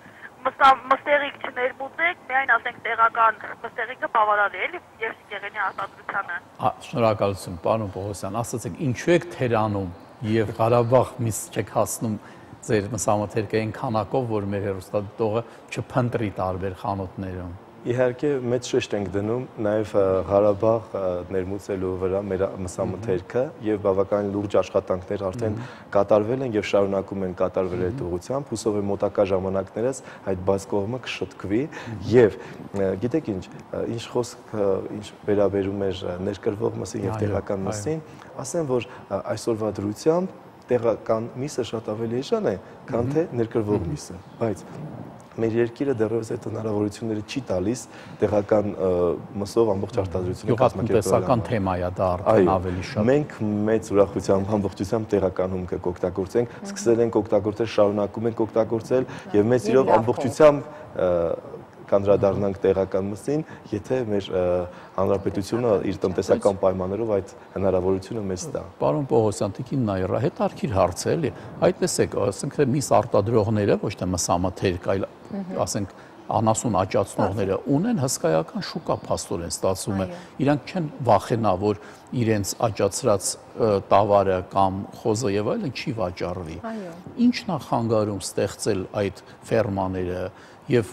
մստեղիկ չներմուծեք, միայն ասենք տեղական մստեղիկը բավարար է, եւ Սիգեղենի արտադրությանը։ Շնորհակալություն, պարոն Պողոսյան, ասացեք ինչու եք թերանում եւ Ղարաբաղ միս չեք հասնում ձեր մսամթերքը այն քանակով, որ մեր հեռուստադիտողը չփնտրի տարբեր խանութներում։ Իհարկե մեծ շեշտ ենք դնում նաև Ղարաբաղ ներմուծելու վրա մեր մսամթերքը եւ բավական լուրջ աշխատանքներ արդեն կատարվել են եւ շարունակում են կատարվել այդ ուղղությամբ, հուսով եմ մոտակա ժամանակներս այդ բաց կողմը կշտկվի եւ գիտեք ինչ խոսք ինչ վերաբերում է ներկրվող մսին եւ տեղական մսին, ասեմ որ այսօրվա դրությամբ տեղական միսը շատ ավելի էժան է, քան թե ներկրվող միսը, բայց մեր երկիրը դեռևս այդ հնարավորությունները չի տալիս տեղական մսով ամբողջ արտադրությունը կազմակերպել թեմա է դա արդեն ավելի շատ։ Մենք մեծ ուրախությամբ ամբողջությամբ տեղական հումքը կօգտագործենք, սկսել ենք օգտագործել, շարունակում ենք օգտագործել եւ մեծ իրով ամբողջությամբ կանդրադառնանք տեղական մսին, եթե մեր հանրապետությունը իր տնտեսական պայմաններով այդ հնարավորությունը մեզ տա։ Պարոն Պողոսյան, տիկին Նայրա, հետարքիր հարց է, էլի։ Այդ տեսեք, ասենք թե միս արտադրողները, ոչ թե մսամթերք, այլ ասենք անասուն աճացնողները ունեն հսկայական շուկա փաստորեն ստացվում է։ Իրանք չեն վախենա, որ իրենց աճացրած տավարը կամ խոզը եւ այլն չի վաճառվի։ Ինչն է խանգարում ստեղծել այդ ֆերմաները եւ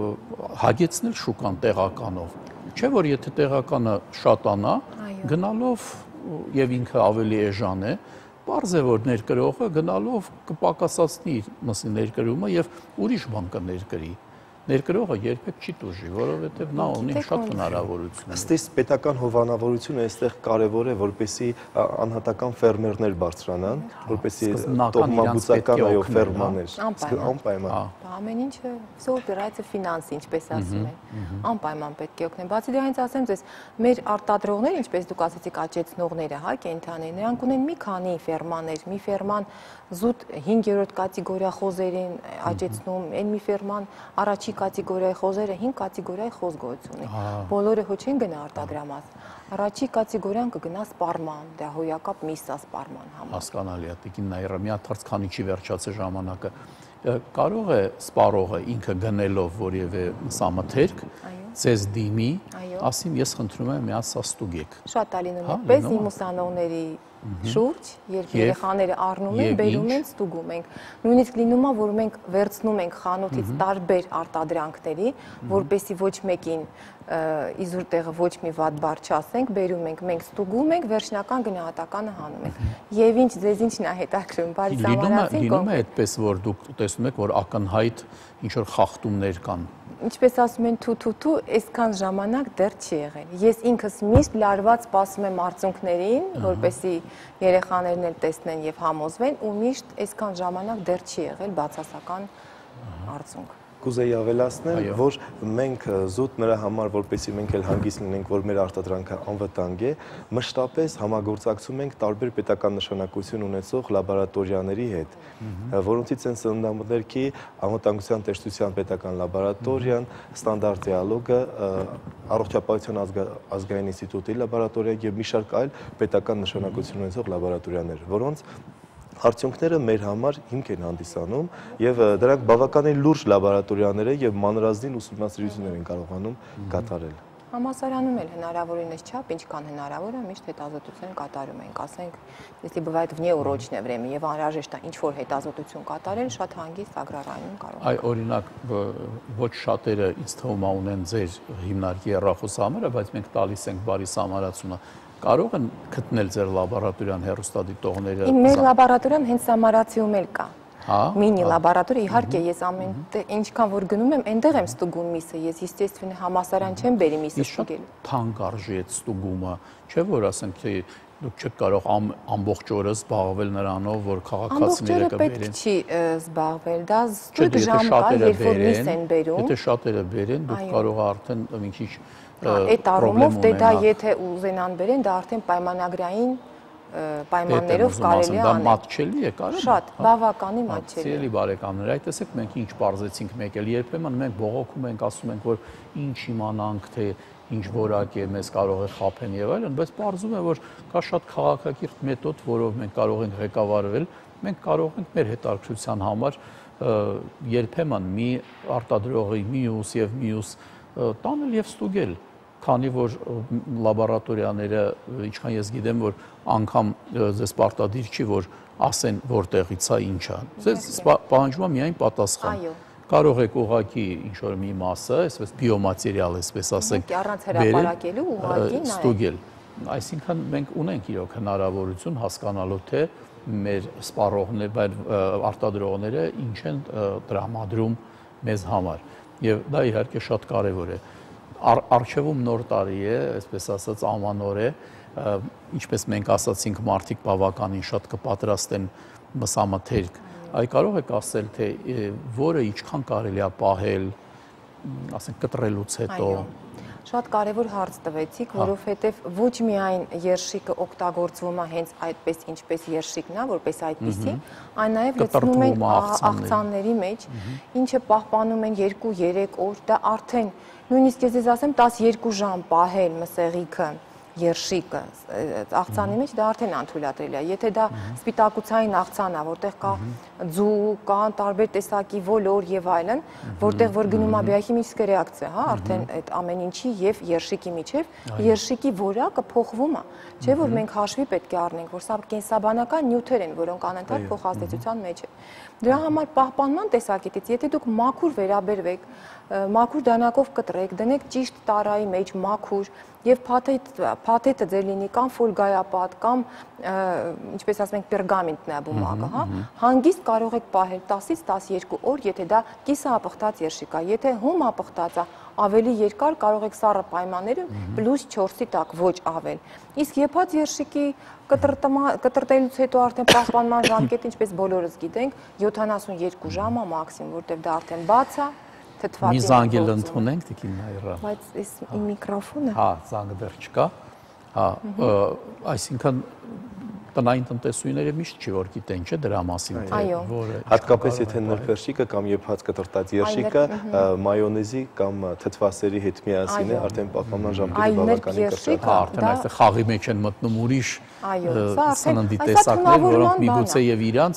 հագեցնել շուկան տեղականով։ Չէ՞ որ եթե տեղականը շատանա, գնալով եւ ինքը ավելի էժան է, պարզ է որ ներկրողը գնալով կպակասացնի մսի ներկրումը եւ ուրիշ բան կներկրի։ Ներկրողը երբեք չի տուժի, որովհետև նա ունի շատ հնարավորություններ։ Ըստ իս պետական հովանավորությունը այստեղ կարևոր է, որպեսզի անհատական ֆերմերներ բարձրանան, որպեսզի տոհմաբուծական այո ֆերմաներ, անպայման։ Ամեն ինչը все упирается в ֆինանսի, ինչպես ասում են։ Անպայման պետք է օգնեն։ Բացի դրանից ասեմ ձեզ, մեր արտադրողները, ինչպես դուք ասացիք, աճեցնողները, հա, կենթանի, նրանք ունեն մի քանի ֆերմաներ, մի ֆերման զուտ 5-րդ կատեգորիա խոզերին աճեցնում, այն մի ֆերման առաջի կատեգորիայի խոզերը 5 կատեգորիայի խոզ գոյություն ունի։ Բոլորը հո չեն գնա արտադրամաս։ Առաջի կատեգորիան կգնա սպառման, դա հոյակապ միսա սպառման համար։ Հասկանալի է, տիկին Նայրա, մի հատ հարց քանի չի վերջացել ժամանակը։ Կարող է սպառողը ինքը գնելով որևէ մսամթերք ձեզ դիմի, Այո։ ասիմ ես խնդրում եմ միած սա ստուգեք։ Շատ է լինում Հա, այդպես լինում է։ իմ ուսանողների շուրջ, երբ Եվ- երեխաները առնում են, եւ բերում ինչ? են, ստուգում ենք։ Նույնիսկ լինում է, որ մենք վերցնում ենք խանութից տարբեր արտադրանքների, որպեսզի ոչ մեկին իզուր տեղը ոչ մի վատ բառ չասենք, բերում ենք, մենք ստուգում ենք, վերջնական գնահատականը հանում ենք։ Եվ ինչ ձեզ ինչն է հետաքրքրում, բարի սամարացին Լինում է այդպես, որ դուք տեսնում եք, որ ակնհայտ ինչ որ խախտումներ կան։ Ինչպես ասում են թու, այսքան ժամանակ դեռ չի եղել։ Ես ինքս միշտ լարված սպասում եմ արդյունքներին, որպեսզի երեխաներն էլ տեսնեն եւ համոզվեն, ու միշտ այսքան ժամանակ դեռ չի եղել բացասական արդյունք։ Կուզեի ավելացնել, Այո։ որ մենք զուտ նրա համար, որպեսզի մենք էլ հանգիստ լինենք, որ մեր արտադրանքը անվտանգ է, մշտապես համագործակցում ենք տարբեր պետական նշանակություն ունեցող լաբորատորիաների հետ, որոնցից են սննդամթերքի անվտանգության տեսչության պետական լաբորատորիան, Ստանդարտ դիալոգը, Առողջապահության ազգային ինստիտուտի լաբորատորիա եւ մի շարք այլ պետական նշանակություն ունեցող լաբորատորիաներ, որոնց արդյունքները մեր համար հիմք են հանդիսանում եւ դրանք բավականին լուրջ լաբորատորիաներ են եւ մանրազդին ուսումնասիրություններ են կարողանում կատարել։ Համալսարանում էլ հնարավորինս չափ, ինչքան հնարավոր է, միշտ հետազոտություն կատարում ենք, ասենք, если бывает внеурочное время եւ անհրաժեշտ է ինչ-որ հետազոտություն կատարել, շատ հանգիստ ագրարայում կարող Այ օրինակ ոչ շատերը ինձ թվում է ունեն ձեր հիմնարկի հեռախոսահամարը, բայց մենք տալիս ենք բարի սամարացումը։ Կարող են գտնել ձեր լաբորատորիան հեռուստադիտողները։ Մեր լաբորատորիան հենց Սամարացիում էլ կա։ Հա։ Մինի լաբորատորիա, իհարկե ես ամեն ինչքան որ գնում եմ, այնտեղ եմ ստուգում միսը, ես естественно համասարան չեմ բերի միսը ստուգել։ Թանկ արժի այդ ստուգումը, չէ՞ որ ասենք թե դուք չեք կարող ամբողջ օրը զբաղվել նրանով, որ քաղաքացիները կբերեն։ Ամբողջ օրը պետք չի զբաղվել, դա ստույգ ժամ կա, երբ որ միս են բերում։ Եթե շատերը բերեն, դուք կարող եք արդեն մի քիչ այդ առումով դե դա եթե ուզենան բերեն, դա արդեն պայմանագրային պայմաններով կարելի է դա անել։ մատչելի է, կարելի։ Շատ, բավականի մատչելի։ Սիրելի բարեկամներ, այդ տեսեք մենք ինչ բարձեցինք մեկ էլ երբեմն մենք բողոքում ենք, ասում ենք, որ ինչ իմանանք, թե ինչ որակ է, մեզ կարող է խափեն եւ այլն, բայց բարձում է, որ կա շատ քաղաքակիրթ մեթոդ, որով մենք կարող ենք ղեկավարվել, մենք կարող ենք մեր հետաքրքրության համար երբեմն մի արտադրողի մյուս եւ մյուս տանել եւ ստուգել, քանի որ լաբորատորիաները, ինչքան ես գիտեմ, որ անգամ ձեզ պարտադիր չի, որ ասեն որտեղից է, ինչ է։ Ձեզ պահանջվում է միայն պատասխան։ Այո։ Կարող եք ուղղակի ինչ-որ մի մասը, այսպես բիոմատերիալ, այսպես ասենք, առանց հրապարակելու ուղղակի նայել։ ստուգել։ Այսինքն մենք ունենք իրոք հնարավորություն հասկանալու, թե մեր սպառողներ, արտադրողները ինչ են տրամադրում մեզ համար։ Եվ դա իհարկե շատ կարևոր է։ Առջևում նոր տարի է, այսպես ասած ամանոր է, ինչպես մենք ասացինք, մարդիկ բավականին շատ կպատրաստեն մսամթերք։ Այ կարող եք ասել, թե որը ինչքան կարելի է պահել, ասենք կտրելուց հետո։ Այո։ Շատ կարևոր հարց տվեցիք, որովհետև ոչ միայն երշիկը օգտագործվում է հենց այդպես, ինչպես երշիկն է, որպես այդպիսի, այն նաև լցնում են աղցանների մեջ, ինչը պահպանում են 2-3 օր, դա արդեն նույնիսկ ես ասեմ 12 ժամ պահել մսեղիքը երշիկը աղցանի մեջ դա արդեն անթույլատրելի է։ Եթե դա սպիտակուցային աղցան է, որտեղ կա ձու, կան տարբեր տեսակի ոլոր եւ այլն, որտեղ որ գնում է բիոխիմիական ռեակցիա, հա, արդեն այդ ամեն ինչի եւ երշիկի միջև, երշիկի որակը փոխվում է, չէ՞ որ մենք հաշվի պետք է առնենք, որ սա կենսաբանական նյութեր են, որոնք անընդհատ փոխազդեցության մեջ են։ Դրա համար պահպանման տեսակետից, եթե դուք մաքուր վերաբերվեք, մաքուր դանակով կտրեք, դնեք ճիշտ տարայի մեջ մաքուր եւ փաթեթը ձեր լինի կամ ֆոլգայապատ կամ ինչպես ասում ենք պերգամենտնա բումագը, հա, հանգիստ կարող եք պահել 10-ից 12 օր, եթե դա կիսապղտած երշիկ է, եթե հում ապղտած է, ավելի երկար կարող եք սառը պայմաններում +4-ի տակ, ոչ ավել։ Իսկ եփած երշիկի կտրտելուց հետո արդեն պահպանման ժամկետը, ինչպես բոլորս գիտենք, 72 ժամ է մաքսիմում, որտեղ դա արդեն բաց է, թթվածին։ Մի զանգել ընդունենք, Տիկին Նաիրա։ Բայց այս իմ միկրոֆոնը։ Հա, զանգը դեռ չկա։ Հա, այսինքն տնային տնտեսուհիները միշտ չի որ գիտեն, չէ՞ դրա մասին, որը հատկապես եթե նրբերշիկը կամ եփած կտրտած երշիկը մայոնեզի կամ թթվասերի հետ միասին է, արդեն պահպանման ժամկետը բավականին կրճատ է։ Արդեն այստեղ խաղի մեջ են մտնում ուրիշ սննդի տեսակներ, որոնք միգուցե եւ իրանց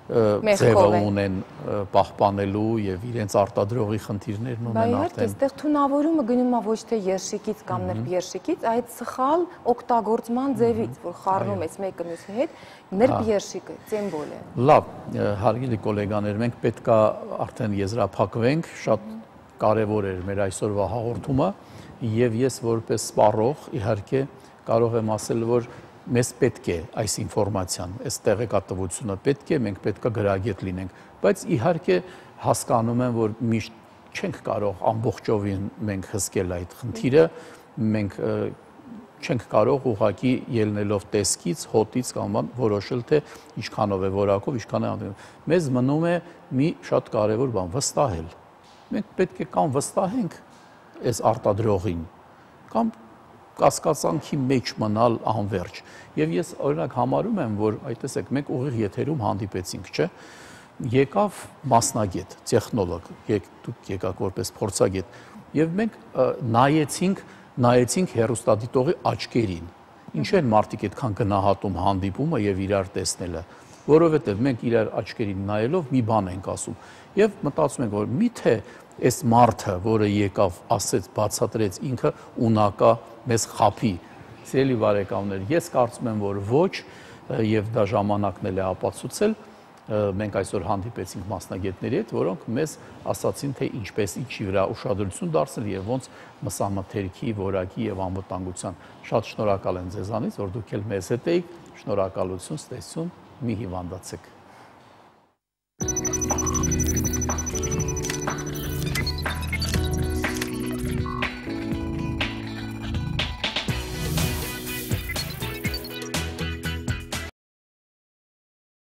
ձևը ունեն պահպանելու եւ իրենց արտադրողի խնդիրներն ունեն արդեն։ արդեն։ Այստեղ թունավորումը գնում է ոչ թե երշիկից կամ ներբերշիկից, այլ սխալ օգտագործման ձևից, որ խառնում ես մեկը մյուսի հետ, ներբերշիկը սիմվոլ է։ Լավ, հարգելի գոլեգաներ, մենք պետքա արդեն եզրափակվենք, շատ կարևոր էր մեր այսօրվա հաղորդումը եւ ես որպես սպառող իհարկե կարող եմ ասել, որ մեզ պետք է այս ինֆորմացիան, այս տեղեկատվությունը պետք է, մենք պետք է գրագետ լինենք, բայց իհարկե հասկանում եմ, որ միշտ չենք կարող ամբողջովին մենք հսկել այդ խնդիրը, մենք չենք կարող ուղղակի ելնելով տեսքից, հոտից կամ որոշել, թե ինչքանով է որակով, ինչքան է։ Մեզ մնում է մի շատ կարևոր բան՝ վստահել։ Մենք պետք է կամ վստահենք այս արտադրողին, կամ կասկածանքի մեջ մնալ անվերջ։ Եվ ես օրինակ համարում եմ, որ այտեսեք մենք ուղիղ եթերում հանդիպեցինք, չէ՞։ Եկավ մասնագետ, տեխնոլոգ, դուք եկաք որպես փորձագետ, եւ մենք նայեցինք հեռուստադիտողի աչքերին։ Ինչ են մարդիկ այդքան գնահատում հանդիպումը եւ իրար տեսնելը, որովհետեւ մենք իրար աչքերին նայելով մի բան ենք ասում եւ մտածում ենք, որ միթե այս մարդը, որը եկավ, ասեց, բացատրեց, ինքը ունակա մեզ խափի։ Սիրելի բարեկամներ, ես կարծում եմ, որ ոչ, եւ դա ժամանակն էլ է ապացուցել, մենք այսօր հանդիպեցինք մասնագետների հետ, որոնք մեզ ասացին, թե ինչպես ինչի վրա ուշադրություն դարձնել եւ ոնց մսամթերքի, որակի եւ անվտանգության։ Շատ շնորհակալ եմ ձեզանից, որ դուք էլ մեզ հետ եք։ Շնորհակալություն, ստեսություն, մի հիվանդացեք։